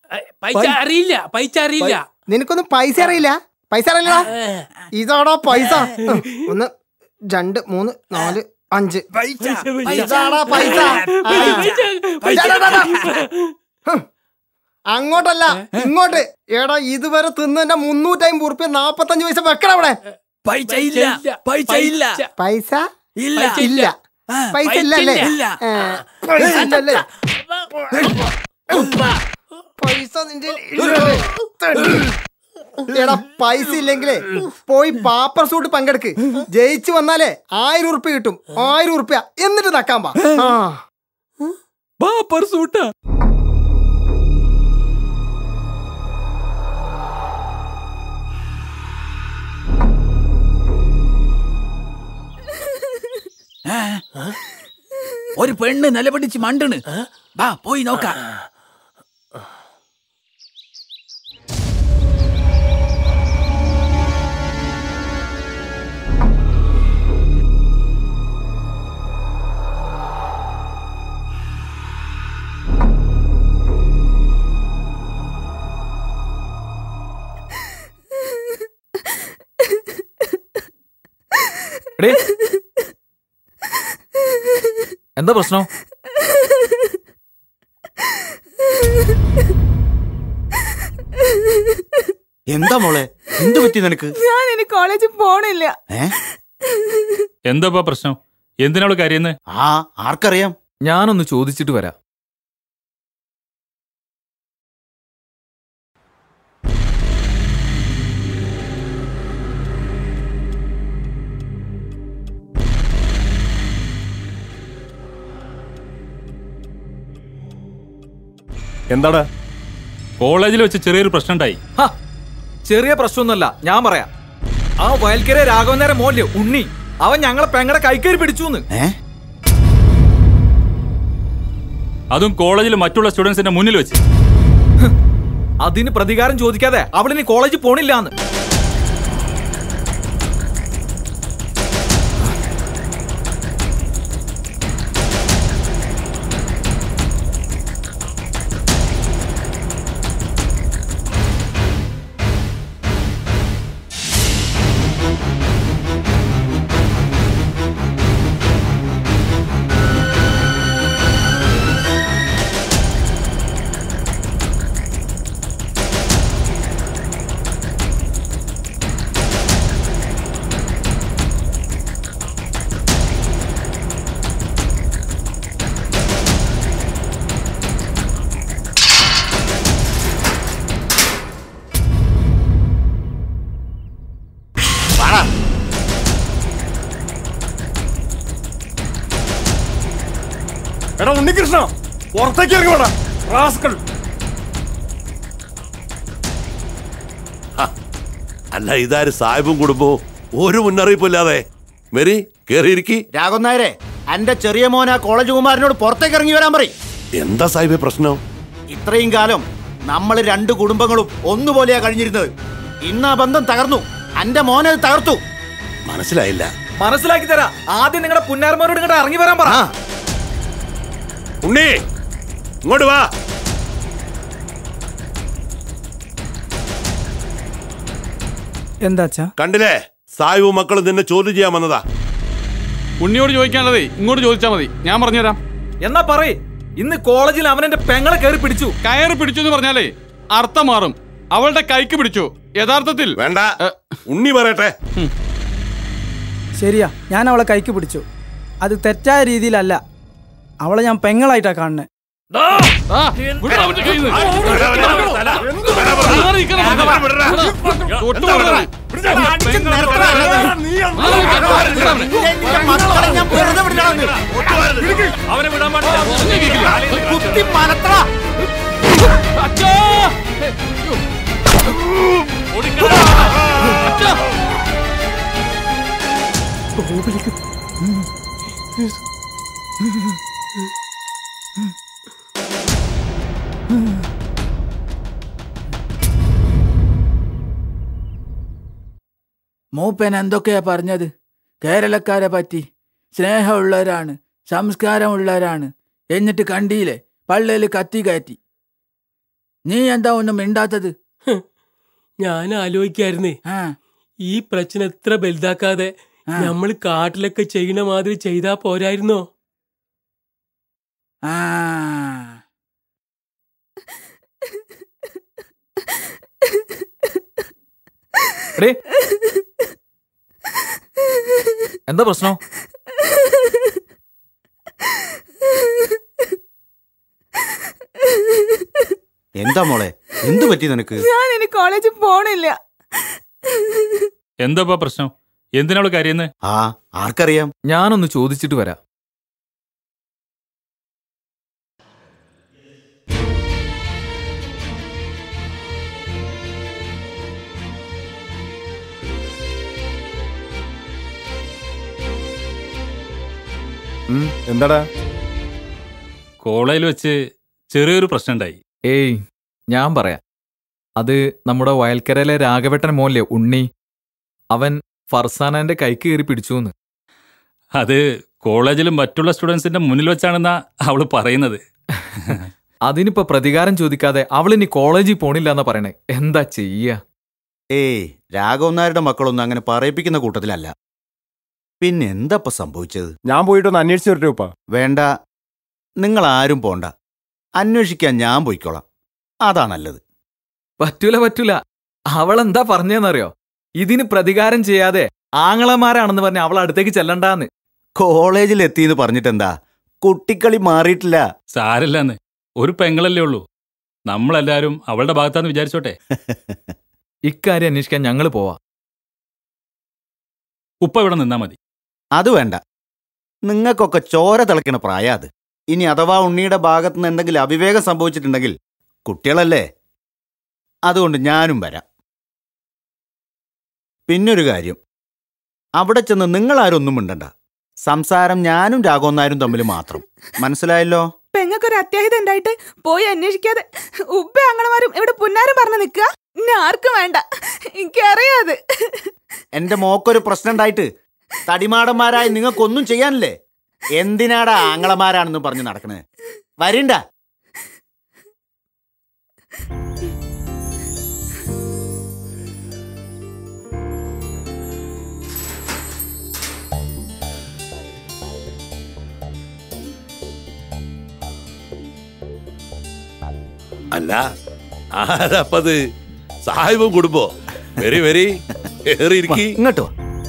നിനക്കൊന്നും പൈസ അറിയില്ല? പൈസ അറിയില്ല? ഇതാടാ പൈസ. ഒന്ന് രണ്ട് മൂന്ന് നാല് അഞ്ച്. ഇതാടാ പൈസ. അങ്ങോട്ടല്ല ഇങ്ങോട്ട്. എടാ ഇതുവരെ തിന്നെ മുന്നൂറ്റി അമ്പത് റുപ്യ നാപ്പത്തഞ്ച് പൈസ വെക്കണം അവിടെ. പൈസ ഇല്ല, പൈസ ഇല്ല, പൈസ ഇല്ല, ഇല്ല, പൈസ ഇല്ലല്ലേ? പൈസ ഇല്ലല്ലേ? പൈസ നിന്റെ എടാ പൈസ ഇല്ലെങ്കിലേ പോയി പാപ്പർ സൂട്ട് പങ്കെടുക്ക്. ജയിച്ചു വന്നാലേ ആയിരം ഉറുപ്പ്യ കിട്ടും. ആയിരം ഉറുപ്പ്യ എന്നിട്ട് നക്കാൻ പാ. പാപ്പർ സൂട്ടാ? ഒരു പെണ്ണ് നിലപിടിച്ച് മണ്ടണ്. വാ പോയി നോക്കാം. എന്താ പ്രശ്നം? എന്താ മോളെ, എന്ത് പറ്റി നിനക്ക്? ഞാൻ ഇനി കോളേജിൽ പോണില്ല. എന്താ പ്രശ്നം? എന്തിനാള് കരയുന്നത്? ആ ആർക്കറിയാം. ഞാനൊന്ന് ചോദിച്ചിട്ട് വരാം. എന്താടാ? കോളേജിൽ വെച്ച് ചെറിയൊരു പ്രശ്നം ഉണ്ടായി. ചെറിയ പ്രശ്നമൊന്നുമല്ല, ഞാൻ പറയാം. ആ വയൽക്കര രാഘവനേരെ മോല്ലേ ഉണ്ണി, അവൻ ഞങ്ങളെ പെങ്ങടെ കൈക്കരി പിടിച്ചു. അതും കോളേജിൽ മറ്റുള്ള സ്റ്റുഡൻസിന്റെ മുന്നിൽ വെച്ച്. അതിന് പ്രതികാരം ചോദിക്കാതെ അവളിനി കോളേജിൽ പോണില്ലാന്ന്. എടാ ഉണ്ണികൃഷ്ണ, പുറത്തേക്ക് ഇറങ്ങി വേണം റാസ്കൾ. അല്ല ഇതാര് സാഹിബും കുടുംബവും ഒരു മുന്നറിയിപ്പില്ലാതെ മെരി കേറിയിരിക്കി. രാഘവൻ നായരെ, എന്റെ ചെറിയ മോന കോളേജ് കുമാരനോട് പുറത്തേക്ക് ഇറങ്ങി വരാൻ പറയും. എന്താ സാഹിബേ പ്രശ്നം? ഇത്രയും കാലം നമ്മൾ രണ്ട് കുടുംബങ്ങളും ഒന്നുപോലെയാ കഴിഞ്ഞിരുന്നത്. ഇന്ന് ആ ബന്ധം തകർന്നു. എന്റെ മോനെ തകർത്തു. മനസ്സിലായില്ല. മനസ്സിലാക്കി തരാ. ആദ്യം നിങ്ങളുടെ പുന്നാരന്മാരോട് ഇങ്ങോട്ട് ഇറങ്ങി വരാൻ പറ. ഉണ്ണി ഇങ്ങോട്ട് വാ. എന്താ കണ്ടില്ലേ, സാഹിബും മക്കളും നിന്നെ ചോദ്യം ചെയ്യാൻ വന്നതാ. ഉണ്ണിയോട് ചോദിക്കാനുള്ളതേ ഇങ്ങോട്ട് ചോദിച്ചാൽ മതി, ഞാൻ പറഞ്ഞുതരാം. എന്നാ പറയ്. ഇന്ന് കോളേജിൽ അവൻ എന്റെ പെങ്ങളെ കയറി പിടിച്ചു. കയറി പിടിച്ചു എന്ന് പറഞ്ഞാലേ അർത്ഥം മാറും. അവളുടെ കൈക്ക് പിടിച്ചു. യഥാർത്ഥത്തിൽ വേണ്ട, ഉണ്ണി പറയട്ടെ. ശരിയാ, ഞാൻ അവളെ കൈക്ക് പിടിച്ചു. അത് തെറ്റായ രീതിയിലല്ല. അവളെ ഞാൻ പെങ്ങളായിട്ടാ കാണുന്നത്. അവനെ വിടാൻ പാടില്ല. മൂപ്പൻ എന്തൊക്കെയാ പറഞ്ഞത്? കേരളക്കാരെ പറ്റി സ്നേഹമുള്ളവരാണ്, സംസ്കാരമുള്ളവരാണ്. എന്നിട്ട് കണ്ടിയില്ലേ പള്ളിയിൽ കത്തി കയറ്റി. നീ എന്താ ഒന്നും മിണ്ടാത്തത്? ഞാൻ ആലോചിക്കായിരുന്നേ, ഈ പ്രശ്നം എത്ര വലുതാക്കാതെ നമ്മൾ കാട്ടിലൊക്കെ ചെയ്യണ മാതിരി ചെയ്താ പോരായിരുന്നോ? ആ എന്താ പ്രശ്നം? എന്താ മോളെ, എന്തു പറ്റി നിനക്ക്? ഞാൻ ഇനി കോളേജിൽ പോണില്ല. എന്താ പ്രശ്നം? എന്തിനാള് കരയുന്നേ? ആ ആർക്കറിയാം. ഞാനൊന്ന് ചോദിച്ചിട്ട് വരാം. എന്താടാ? കോളേജിൽ വെച്ച് ചെറിയൊരു പ്രശ്നം ഉണ്ടായി. ഏയ് ഞാൻ പറയാം. അത് നമ്മുടെ വയൽക്കരയിലെ രാഘവേട്ടൻ മോല്ലേ ഉണ്ണി, അവൻ ഫർസാനന്റെ കൈക്ക് കയറി പിടിച്ചു. അത് കോളേജിലും മറ്റുള്ള സ്റ്റുഡൻസിന്റെ മുന്നിൽ വെച്ചാണെന്നാ അവള് പറയുന്നത്. അതിനിപ്പോ പ്രതികാരം ചോദിക്കാതെ അവളിനി കോളേജിൽ പോണില്ല എന്നാ പറയണേ. എന്താ ചെയ്യാ? ഏയ് രാഘവൻ നായരുടെ മക്കളൊന്നും അങ്ങനെ പറയിപ്പിക്കുന്ന കൂട്ടത്തിലല്ല. പിന്നെ എന്താപ്പ സംഭവിച്ചത്? ഞാൻ പോയിട്ടൊന്ന് അന്വേഷിച്ചു വരട്ടെ ഉപ്പ. വേണ്ട, നിങ്ങൾ ആരും പോണ്ട. അന്വേഷിക്കാൻ ഞാൻ പോയിക്കോളാം. അതാ നല്ലത്. പറ്റൂല പറ്റൂല. അവളെന്താ പറഞ്ഞെന്നറിയോ? ഇതിന് പ്രതികാരം ചെയ്യാതെ ആങ്ങളമാരാണെന്ന് പറഞ്ഞ് അവൾ അടുത്തേക്ക് ചെല്ലണ്ടാന്ന്. കോളേജിൽ എത്തിന്ന് പറഞ്ഞിട്ടെന്താ, കുട്ടിക്കളി മാറിയിട്ടില്ല. സാരല്ലെന്ന്, ഒരു പെങ്ങളല്ലേ ഉള്ളൂ. നമ്മളെല്ലാരും അവളുടെ ഭാഗത്താന്ന് വിചാരിച്ചോട്ടെ. ഇക്കാര്യം അന്വേഷിക്കാൻ ഞങ്ങൾ പോവാ. ഉപ്പ ഇവിടെ നിന്നാ മതി. അത് വേണ്ട, നിങ്ങൾക്കൊക്കെ ചോര തിളക്കണ പ്രായ അത്. ഇനി അഥവാ ഉണ്ണിയുടെ ഭാഗത്തുനിന്ന് എന്തെങ്കിലും അവിവേകം സംഭവിച്ചിട്ടുണ്ടെങ്കിൽ കുട്ടികളല്ലേ, അതുകൊണ്ട് ഞാനും വരാം. പിന്നൊരു കാര്യം, അവിടെ ചെന്ന് നിങ്ങളാരും ഒന്നും മിണ്ടണ്ട. സംസാരം ഞാനും രാഘവൻ നായരും തമ്മിൽ മാത്രം. മനസ്സിലായല്ലോ? പെങ്ങക്കൊരു അത്യാഹിതം ഉണ്ടായിട്ട് പോയി അന്വേഷിക്കാതെ ഉപ്പ അങ്ങളമാരും ഇവിടെ പുന്നാരും പറഞ്ഞു നിൽക്കുക. ഇനി ആർക്കും വേണ്ട, എനിക്കറിയാത്. എന്റെ മോക്കൊരു പ്രശ്നം ഉണ്ടായിട്ട് തടിമാടന്മാരായി നിങ്ങൾക്കൊന്നും ചെയ്യാനില്ലേ? എന്തിനാടാ ആങ്ങളമാരാണെന്ന് പറഞ്ഞ് നടക്കണേ? വരണ്ട. അല്ല ആരപ്പത്? സാഹിബും കുടുംബോ? വെരി വെരി ഇങ്ങോട്ടോ.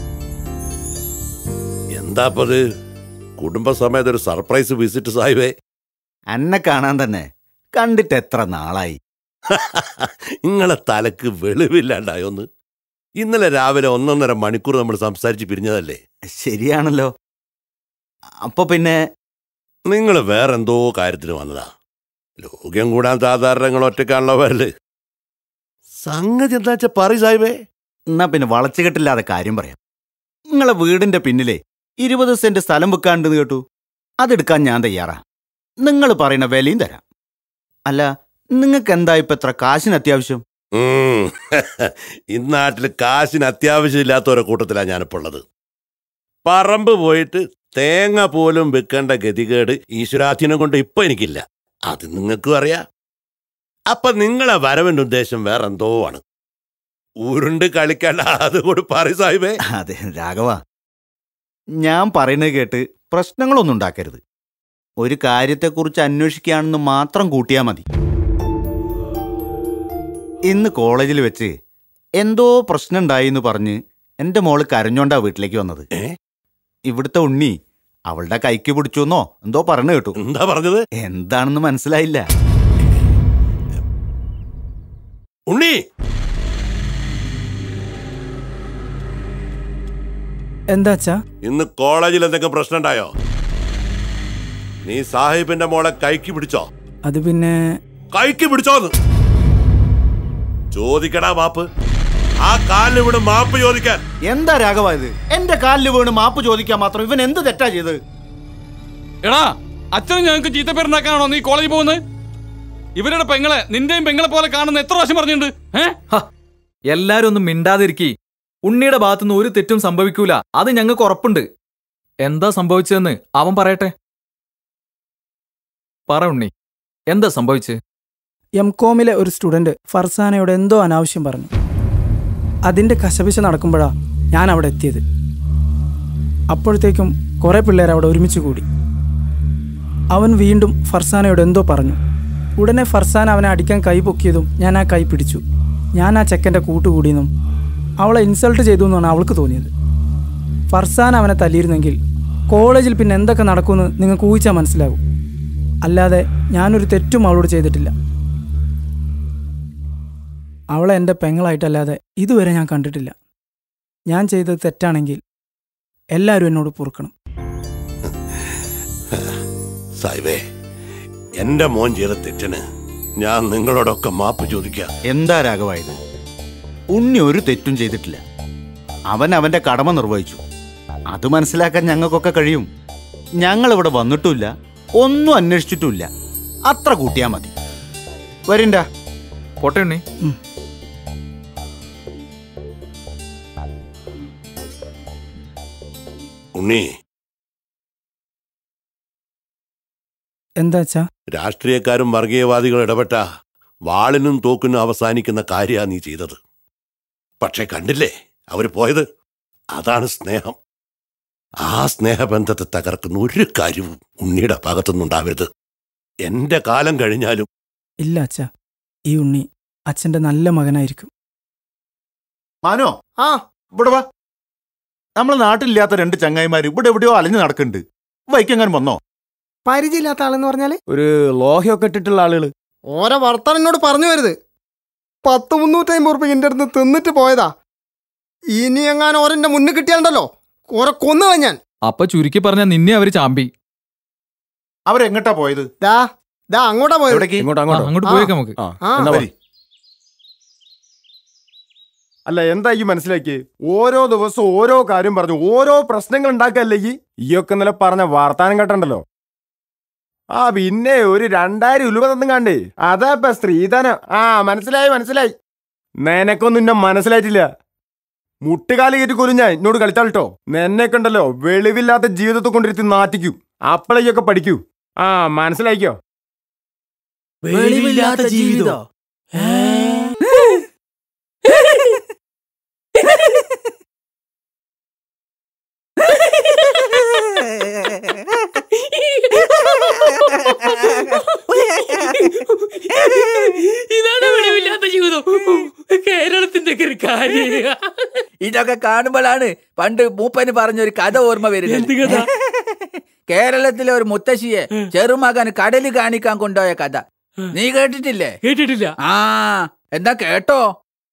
എന്താപ്പത്? കുടുംബസമേത ഒരു സർപ്രൈസ് വിസിറ്റ് സാഹിബേ. എന്നെ കാണാൻ തന്നെ കണ്ടിട്ട് എത്ര നാളായി. നിങ്ങളെ തലക്ക് വെളിവില്ലാണ്ടായൊന്ന്. ഇന്നലെ രാവിലെ ഒന്നൊന്നര മണിക്കൂർ നമ്മൾ സംസാരിച്ച് പിരിഞ്ഞതല്ലേ? ശരിയാണല്ലോ. അപ്പൊ പിന്നെ നിങ്ങൾ വേറെന്തോ കാര്യത്തിന് വന്നതാ. ലോക്യം കൂടാൻ സാധാരണ നിങ്ങൾ ഒറ്റക്കാണല്ലോ വരല്. സംഗതി എന്താ വെച്ചാ പറ സാഹിബേ. എന്നാ പിന്നെ വളച്ചുകെട്ടില്ലാതെ കാര്യം പറയാം. നിങ്ങളെ വീടിന്റെ പിന്നിലെ ഇരുപത് സെന്റ് സ്ഥലം വെക്കാണ്ടെന്ന് കേട്ടു. അതെടുക്കാൻ ഞാൻ തയ്യാറാ. നിങ്ങൾ പറയുന്ന വിലയും തരാം. അല്ല, നിങ്ങൾക്ക് എന്താ ഇപ്പൊ എത്ര കാശിന് അത്യാവശ്യം? ഇന്നാട്ടിൽ കാശിന് അത്യാവശ്യമില്ലാത്തവരെ കൂട്ടത്തിലാണ് ഞാനിപ്പോൾ ഉള്ളത്. പറമ്പ് പോയിട്ട് തേങ്ങ പോലും വെക്കേണ്ട ഗതികേട് ഈശ്വരാധീനം കൊണ്ട് ഇപ്പൊ എനിക്കില്ല. അത് നിങ്ങൾക്കും അറിയാം. അപ്പൊ നിങ്ങളെ വരവിന്റെ ഉദ്ദേശം വേറെ എന്തോ ആണ്. ഉരുണ്ട് കളിക്കേണ്ട അതുകൂടി പറ സാഹിബേ. അതെ രാഘവ, ഞാൻ പറയുന്നത് കേട്ട് പ്രശ്നങ്ങളൊന്നും ഉണ്ടാക്കരുത്. ഒരു കാര്യത്തെക്കുറിച്ച് അന്വേഷിക്കുകയാണെന്ന് മാത്രം കൂട്ടിയാൽ മതി. ഇന്ന് കോളേജിൽ വെച്ച് എന്തോ പ്രശ്നം ഉണ്ടായി എന്ന് പറഞ്ഞ് എൻ്റെ മോള് കരഞ്ഞോണ്ടാ വീട്ടിലേക്ക് വന്നത്. ഇവിടുത്തെ ഉണ്ണി അവളുടെ കൈക്ക് പിടിച്ചോന്നോ എന്തോ പറഞ്ഞു കേട്ടു. എന്താ പറഞ്ഞത്? എന്താണെന്ന് മനസ്സിലായില്ല. ഉണ്ണി എന്താച്ചാ? ഇന്ന് കോളേജിൽ എന്തെങ്കിലും പ്രശ്നം ഉണ്ടായോ? നീ സാഹിബിന്റെ മോളെ കൈക്ക് പിടിച്ചോ? അത് പിന്നെ കൈക്ക് പിടിച്ചോന്ന് ചോദിക്കടാ മാപ്പ്. ആ കാലിൽ വീണ് മാപ്പ് ചോദിക്കാൻ. എന്താ രാഘവ ഇത്? എന്റെ കാലിൽ വീണ് മാപ്പ് ചോദിക്കാൻ മാത്രം ഇവൻ എന്ത് തെറ്റാ ചെയ്ത്? എടാ, അച്ഛനും ഞങ്ങൾക്ക് ചീത്തപ്പേരുണ്ടാക്കാണോ നീ കോളേജിൽ പോകുന്നത്? ഇവരുടെ പെങ്ങളെ നിന്റെയും പെങ്ങളെ പോലെ കാണുന്ന എത്ര പ്രാവശ്യം പറഞ്ഞിട്ടുണ്ട്? എല്ലാരും ഒന്നും മിണ്ടാതിരിക്കി. ഉണ്ണിയുടെ ഭാഗത്തുനിന്ന് ഒരു തെറ്റും സംഭവിക്കൂല, അത് ഞങ്ങൾക്ക് ഉറപ്പുണ്ട്. എന്താ സംഭവിച്ചതെന്ന് അവൻ പറയട്ടെ. പറ ഉണ്ണി, എന്താ സംഭവിച്ച്? എം കോമിലെ ഒരു സ്റ്റുഡന്റ് ഫർസാനയോട് എന്തോ അനാവശ്യം പറഞ്ഞു. അതിന്റെ കശപിശ നടക്കുമ്പോഴാ ഞാൻ അവിടെ എത്തിയത്. അപ്പോഴത്തേക്കും കുറെ പിള്ളേർ അവിടെ ഒരുമിച്ച് കൂടി. അവൻ വീണ്ടും ഫർസാനയോട് എന്തോ പറഞ്ഞു. ഉടനെ ഫർസാന അവനെ അടിക്കാൻ കൈ പൊക്കിയതും ഞാൻ ആ കൈ പിടിച്ചു. ഞാൻ ആ ചെക്കൻ്റെ കൂട്ടുകൂടിയെന്നും അവളെ ഇൻസൾട്ട് ചെയ്തു എന്നാണ് അവൾക്ക് തോന്നിയത്. ഫർസാന അവനെ തല്ലിയിരുന്നെങ്കിൽ കോളേജിൽ പിന്നെ എന്തൊക്കെ നടക്കുമെന്ന് നിങ്ങൾക്ക് ഊഹിച്ചാൽ മനസ്സിലാകും. അല്ലാതെ ഞാനൊരു തെറ്റും അവളോട് ചെയ്തിട്ടില്ല. അവളെ എൻ്റെ പെങ്ങളായിട്ടല്ലാതെ ഇതുവരെ ഞാൻ കണ്ടിട്ടില്ല. ഞാൻ ചെയ്തത് തെറ്റാണെങ്കിൽ എല്ലാവരും എന്നോട് പൊറുക്കണം. സാഹിബേ, എന്റെ മോൻ ചെയ്ത തെറ്റിന് ഞാൻ നിങ്ങളോടൊക്കെ മാപ്പ് ചോദിക്കാം. എന്താ രാഘവ ഇത്? ഉണ്ണി ഒരു തെറ്റും ചെയ്തിട്ടില്ല. അവൻ അവന്റെ കടമ നിർവഹിച്ചു. അത് മനസ്സിലാക്കാൻ ഞങ്ങൾക്കൊക്കെ കഴിയും. ഞങ്ങളിവിടെ വന്നിട്ടുമില്ല, ഒന്നും അന്വേഷിച്ചിട്ടുമില്ല. അത്ര കൂട്ടിയാ മതി. വരണ്ട പോട്ടെ ഉണ്ണി. ഉണ്ണി, എന്താച്ചാ? രാഷ്ട്രീയക്കാരും വർഗീയവാദികളും ഇടപെട്ട വാളിനും തോക്കിനും അവസാനിക്കുന്ന കാര്യാ നീ ചെയ്തത്. പക്ഷെ കണ്ടില്ലേ അവര് പോയത്? അതാണ് സ്നേഹം. ആ സ്നേഹബന്ധത്തെ തകർക്കുന്ന ഒരു കാര്യവും ഉണ്ണിയുടെ ഭാഗത്തുനിന്നുണ്ടാവരുത്. എന്റെ കാലം കഴിഞ്ഞാലും. ഇല്ല അച്ഛാ, ഈ ഉണ്ണി അച്ഛൻ്റെ നല്ല മകനായിരിക്കും. മാനോ, ആ ഇവിടെ വാ. നമ്മളെ നാട്ടിലില്ലാത്ത രണ്ട് ചങ്ങായിമാര് ഇവിടെ എവിടെയോ അലഞ്ഞു നടക്കുന്നുണ്ട്. വൈക്കെങ്ങാനും വന്നോ? പരിചയമില്ലാത്ത ആളെന്ന് പറഞ്ഞാല് ഒരു ലോഹയൊക്കെ ഇട്ടിട്ടുള്ള ആളുകള്. ഓരോ വർത്താനം എന്നോട് പറഞ്ഞു വരുത്. പത്ത് മുന്നൂറ്റി അമ്പത് ഉറുപ്പിക എൻ്റെ അടുത്ത് തിന്നിട്ട് പോയതാ. ഇനി എങ്ങാനും ഓരെന്റെ മുന്നിൽ കിട്ടിയാലുണ്ടല്ലോ ഓരെ കൊന്നു ഞാൻ. അപ്പൊ ചുരുക്കി പറഞ്ഞ നിന്നെ അവര് ചാമ്പി. അവരെങ്ങോട്ടാ പോയത്? ദാ ദാ അങ്ങോട്ടാ പോയത്. അങ്ങോട്ട് പോയേക്കാം നമുക്ക്. അല്ല, എന്താ ഈ മനസ്സിലാക്കി? ഓരോ ദിവസവും ഓരോ കാര്യം പറഞ്ഞു ഓരോ പ്രശ്നങ്ങൾ ഉണ്ടാക്കല്ലേ ഈ ഈയൊക്കെ ഇന്നലെ പറഞ്ഞ വാർത്താനം കേട്ടണ്ടല്ലോ. ആ പിന്നെ ഒരു രണ്ടായിരം ഉലുവ തന്നും കണ്ടേ. അതാ ഇപ്പൊ സ്ത്രീധനം. ആ മനസ്സിലായി മനസ്സിലായി. നിനക്കൊന്നും ഇന്നെ മനസ്സിലായിട്ടില്ല. മുട്ടുകാലി കയറ്റി കൊല്ലും ഞാൻ എന്നോട് കളിച്ചാളിട്ടോ. നിന്നെയൊക്കെ ഉണ്ടല്ലോ വെളിവില്ലാത്ത ജീവിതത്തെ കൊണ്ടിരുത്തി നാട്ടിക്കും. അപ്പളേക്കൊക്കെ പഠിക്കൂ. ആ മനസ്സിലായിക്കോ? വെളിവില്ലാത്ത ജീവിതോ? ഇതാണ് വെളിവില്ലാത്ത ജീവിതം. കേരളത്തിന്റെ ഒരു കാര്യം. ഇതൊക്കെ കാണുമ്പോഴാണ് പണ്ട് മൂപ്പന് പറഞ്ഞൊരു കഥ ഓർമ്മ വരുന്നത്. കേരളത്തിലെ ഒരു മുത്തശ്ശിയെ ചെറുമകന് കടല് കാണിക്കാൻ കൊണ്ടുപോയ കഥ. നീ കേട്ടിട്ടില്ലേ? കേട്ടിട്ടില്ല. ആ എന്താ കേട്ടോ?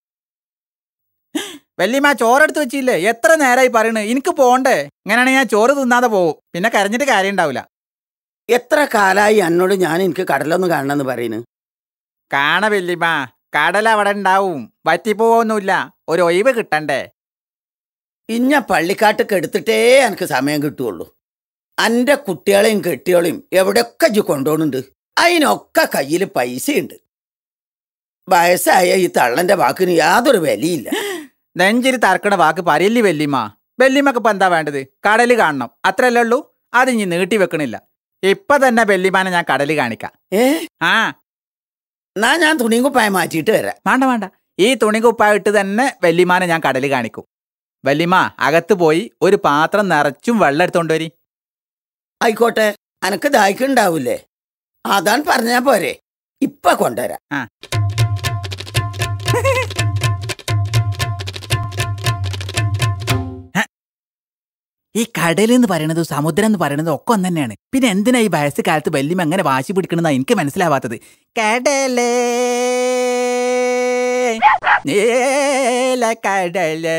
വല്യമ്മ ചോറെടുത്ത് വെച്ചില്ലേ? എത്ര നേരമായി പറയണ് എനിക്ക് പോണ്ടേ. ഇങ്ങനെയാണെങ്കിൽ ഞാൻ ചോറ് തിന്നാതെ പോവും. പിന്നെ കരഞ്ഞിട്ട് കാര്യം ഉണ്ടാവില്ല. എത്ര കാലായി എന്നോട് ഞാൻ എനിക്ക് കടലൊന്ന് കാണണമെന്ന് പറയുന്നു. കാണ വല്യമ്മ, കടൽ അവിടെ ഉണ്ടാവും, പറ്റിപ്പോവൊന്നുമില്ല, ഒരു ഒഴിവ് കിട്ടണ്ടേ. ഇഞ്ഞ പള്ളിക്കാട്ടൊക്കെ എടുത്തിട്ടേ എനിക്ക് സമയം കിട്ടുള്ളൂ. എൻ്റെ കുട്ടികളെയും കെട്ടികളെയും എവിടെയൊക്കെ ഇജ്ജ് കൊണ്ടുപോകുന്നുണ്ട്. അതിനൊക്കെ കയ്യിൽ പൈസയുണ്ട്. വയസ്സായ ഈ തള്ളന്റെ വാക്കിന് യാതൊരു വിലയില്ല. നെഞ്ചിൽ തറക്കണ വാക്ക് പറയില്ലേ വല്യമ്മ. വല്യമ്മക്ക് ഇപ്പൊ എന്താ വേണ്ടത്? കടല് കാണണം, അത്രയല്ലേ ഉള്ളൂ. അത് ഇനി നീട്ടി വെക്കണില്ല. ഇപ്പൊ തന്നെ വല്യമ്മാനെ ഞാൻ കടല് കാണിക്കാം. ഏ ആ എന്നാ ഞാൻ തുണിയും കുപ്പായം മാറ്റിയിട്ട് വരാം. വേണ്ട വേണ്ട, ഈ തുണി കുപ്പായിട്ട് തന്നെ വല്യമ്മാനെ ഞാൻ കടല് കാണിക്കും. വല്യമ്മ അകത്ത് പോയി ഒരു പാത്രം നിറച്ചും വെള്ളം എടുത്തോണ്ട് വരി. ആയിക്കോട്ടെ, അനക്ക് ദാഹിക്കുണ്ടാവൂലേ? അതാണ് പറഞ്ഞാ പോരെ, ഇപ്പൊ കൊണ്ടുവരാം. ആ ഈ കടൽ എന്ന് പറയണത് സമുദ്രം എന്ന് പറയണത് ഒക്കെ ഒന്ന് തന്നെയാണ്. പിന്നെ എന്തിനാ ഈ വയസ്സ് കാലത്ത് വല്യമ്മ എങ്ങനെ വാശി പിടിക്കണമെന്നാ എനിക്ക് മനസ്സിലാവാത്തത്. കടലേ കടലേ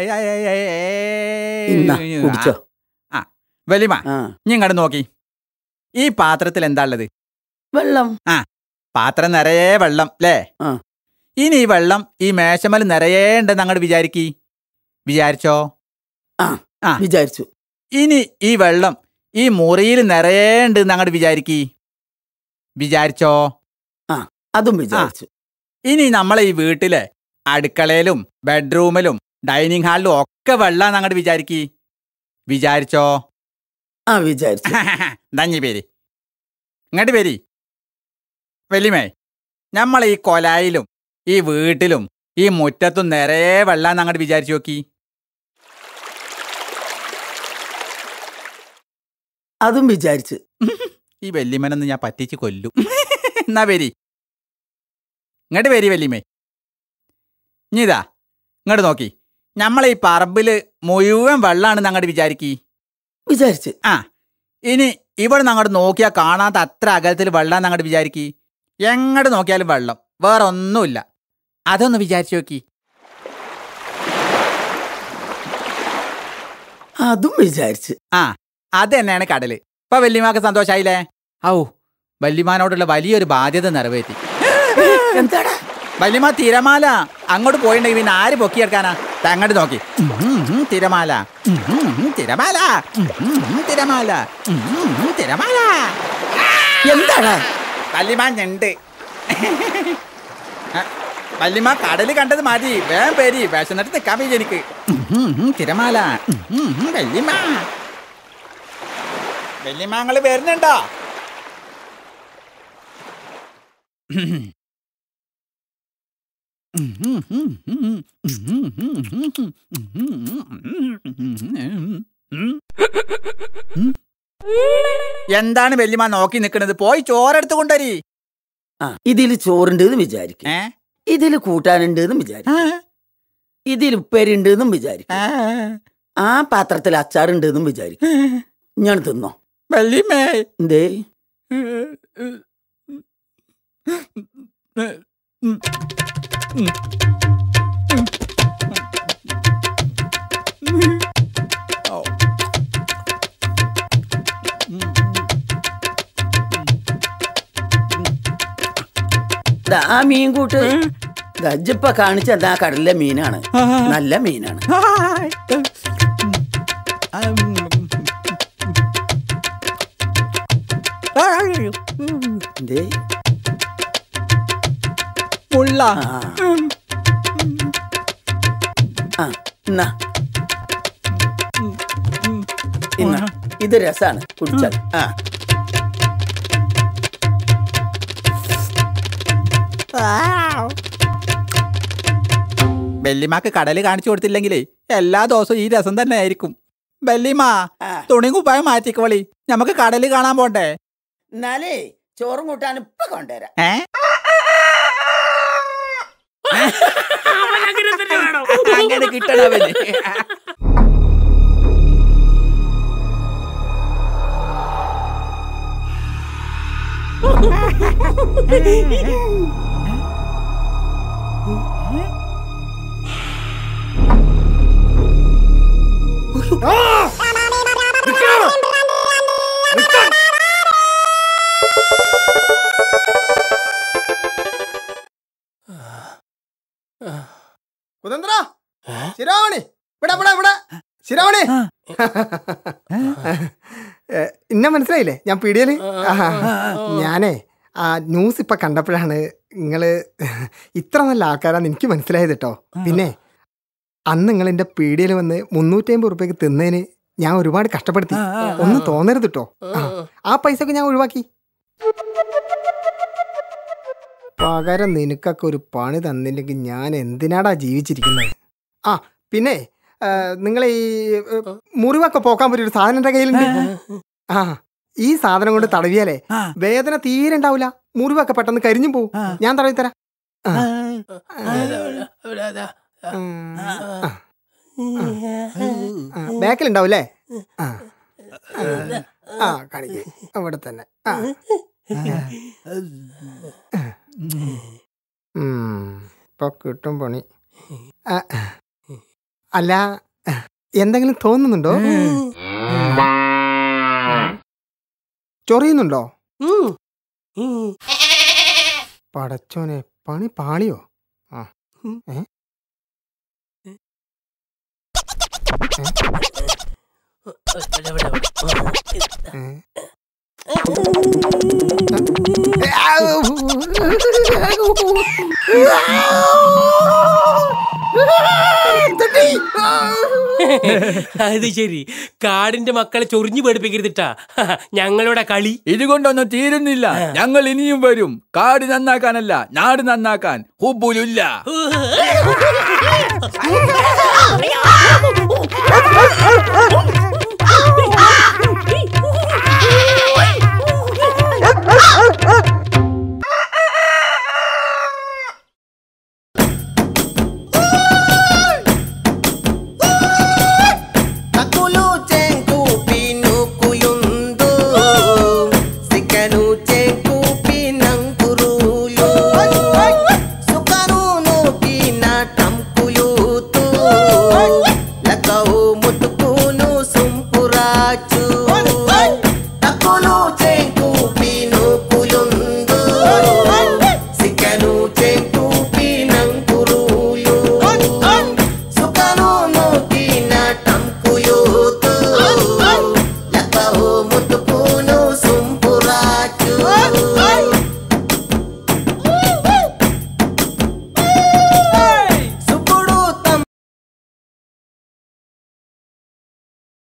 കുടിച്ചോ. ആ വല്യമ്മ, നീ ഇങ്ങോട്ട് നോക്കി. ഈ പാത്രത്തിൽ എന്താ ഉള്ളത്? വെള്ളം. ആ പാത്രം നിറയെ വെള്ളം അല്ലേ? ഇനി ഈ വെള്ളം ഈ മേശമൽ നിറയെ ഉണ്ടെന്ന് അങ്ങോട്ട് വിചാരിക്കി. വിചാരിച്ചോ? ആ വിചാരിച്ചു. ഇനി ഈ വെള്ളം ഈ മുറിയിൽ നിറയെ ഉണ്ട് അങ്ങോട്ട് വിചാരിക്കി. വിചാരിച്ചോ? ആ അതും വിചാരിച്ചു. ഇനി നമ്മളെ ഈ വീട്ടിലെ അടുക്കളയിലും ബെഡ്റൂമിലും ഡൈനിങ് ഹാളിലും ഒക്കെ വെള്ളം അങ്ങോട്ട് വിചാരിക്കി. വിചാരിച്ചോ? ആ വിചാരിച്ചു. ദഞ്ഞി പേര് ഇങ്ങോട്ട് പേരി. വലിയമേ, നമ്മൾ ഈ കൊലായിലും ഈ വീട്ടിലും ഈ മുറ്റത്തും നിറയെ വെള്ളം അങ്ങോട്ട് വിചാരിച്ചു നോക്കി. അതും വിചാരിച്ചു. ഈ വല്യമ്മനൊന്ന് ഞാൻ പറ്റിച്ച് കൊല്ലും. എന്നാ പേരി ഇങ്ങോട്ട് പേരി വല്യമ്മേ. ഇനി ഇതാ ഇങ്ങോട്ട് നോക്കി. നമ്മളെ ഈ പറമ്പില് മുഴുവൻ വെള്ളാണെന്ന് അങ്ങോട്ട് വിചാരിക്കി. വിചാരിച്ച്. ആ ഇനി ഇവിടെ നിന്ന് അങ്ങോട്ട് നോക്കിയാൽ കാണാത്ത അത്ര അകലത്തിൽ വെള്ളം അങ്ങോട്ട് വിചാരിക്കി. എങ്ങോട്ട് നോക്കിയാലും വെള്ളം, വേറെ ഒന്നുമില്ല. അതൊന്ന് വിചാരിച്ചു നോക്കി. അതും വിചാരിച്ച്. ആ അത് തന്നെയാണ് കടല്. ഇപ്പൊ വല്യമാക്ക് സന്തോഷായില്ലേ? ഔ, വല്യമാനോടുള്ള വലിയൊരു ബാധ്യത നിറവേറ്റി. എന്താടാ വല്യമ്മ, തിരമാല അങ്ങോട്ട് പോയിണ്ടെങ്കിൽ പിന്നെ ആര് പൊക്കിയെടുക്കാനാ? അങ്ങോട്ട് നോക്കി. തിരമാല തിരമാല തിരമാല തിരമാല. എന്താടാ വല്യമ്മ ഞണ്ട്. വല്യമ്മ കടല് കണ്ടത് മതി, വേഗം പേരി, വിശന്നിട്ട് നിൽക്കാൻ വയ്യ എനിക്ക്. തിരമാല വല്യമ്മ. വല്യമ്മ ഞങ്ങള് വരുന്നുണ്ടോ? എന്താണ് വല്യമ്മ നോക്കി നിൽക്കുന്നത്? പോയി ചോറെടുത്ത് കൊണ്ടുവരി. ആ ഇതിൽ ചോറുണ്ട് എന്ന് വിചാരിക്കും, ഇതിൽ കൂട്ടാനുണ്ട് എന്നും വിചാരിക്കും, ഇതിൽ ഉപ്പേരി ഉണ്ട് എന്നും വിചാരിക്കും, ആ പാത്രത്തിൽ അച്ചാറുണ്ട് എന്നും വിചാരിക്കും. ഞാൻ തിന്നോ വല്യമ്മേ? എന്തേ? ആ മീൻ കൂട്ട് ഗജ്ജിപ്പ കാണിച്ചത് ആ കടലിലെ മീനാണ്, നല്ല മീനാണ്. എന്തേ മുള്ള? ആ എന്നാ ഇന്ന ഇത് രസാണ്, കുടിച്ചാൽ. ആ വല്യമ്മക്ക് കടല് കാണിച്ചു കൊടുത്തില്ലെങ്കിലേ എല്ലാ ദിവസവും ഈ രസം തന്നെ ആയിരിക്കും. വല്യമ്മ, തുണി കുപ്പായം മാറ്റിക്കോളി, നമുക്ക് കടല് കാണാൻ പോണ്ടേ? എന്നാലേ ചോറും കൂട്ടാൻ ഇപ്പൊ കൊണ്ടുവരാം. ഏ അങ്ങനെ കിട്ടണവന്. കുതന്ത്ര ശിരോമണി ഇവിടെ ഇവിടെ ഇവിടെ ശിരോമണി ഇന്നെ മനസ്സിലായില്ലേ ഞാൻ പീടിയല് ഞാനേ ആ ന്യൂസ് ഇപ്പൊ കണ്ടപ്പോഴാണ് നിങ്ങള് ഇത്ര നല്ല ആൾക്കാരാന്ന് എനിക്ക് മനസ്സിലായത് കേട്ടോ. പിന്നെ അന്ന് നിങ്ങൾ എന്റെ പീടിയൽ വന്ന് മുന്നൂറ്റി അമ്പത് റുപ്യക്ക് തിന്നതിന് ഞാൻ ഒരുപാട് കഷ്ടപ്പെടുത്തി. ഒന്നും തോന്നരുത് കേട്ടോ. ആ പൈസ ഒക്കെ ഞാൻ ഒഴിവാക്കി. പകരം നിനക്കൊക്കെ ഒരു പണി തന്നില്ലെങ്കിൽ ഞാൻ എന്തിനാടാ ജീവിച്ചിരിക്കുന്നത്. ആ പിന്നെ നിങ്ങൾ ഈ മുറിവൊക്കെ പോക്കാൻ പറ്റിയൊരു സാധനം എൻ്റെ കയ്യിലുണ്ട്. ആ ഈ സാധനം കൊണ്ട് തടവിയാലേ വേദന തീരെ ഉണ്ടാവില്ല. മുറിവൊക്കെ പെട്ടെന്ന് കരിഞ്ഞു പോവും. ഞാൻ തടവി തരാം. ബാക്കിലുണ്ടാവൂല്ലേ? ആ ആ കാണിക്കേ അവിടെ തന്നെ. ആ ഇപ്പൊ കിട്ടും പണി. അല്ല എന്തെങ്കിലും തോന്നുന്നുണ്ടോ? ചൊറിയുന്നുണ്ടോ? പടച്ചോനെ പണി പാളിയോ? ആ ഏ അത് ശരി, കാടിന്റെ മക്കളെ ചൊറിഞ്ഞു പേടിപ്പിക്കരുതിട്ടാ ഞങ്ങളുടെ കളി. ഇതുകൊണ്ടൊന്നും തീരുന്നില്ല. ഞങ്ങൾ ഇനിയും വരും. കാട് നന്നാക്കാനല്ല, നാട് നന്നാക്കാൻ. ഹുബുലില്ല.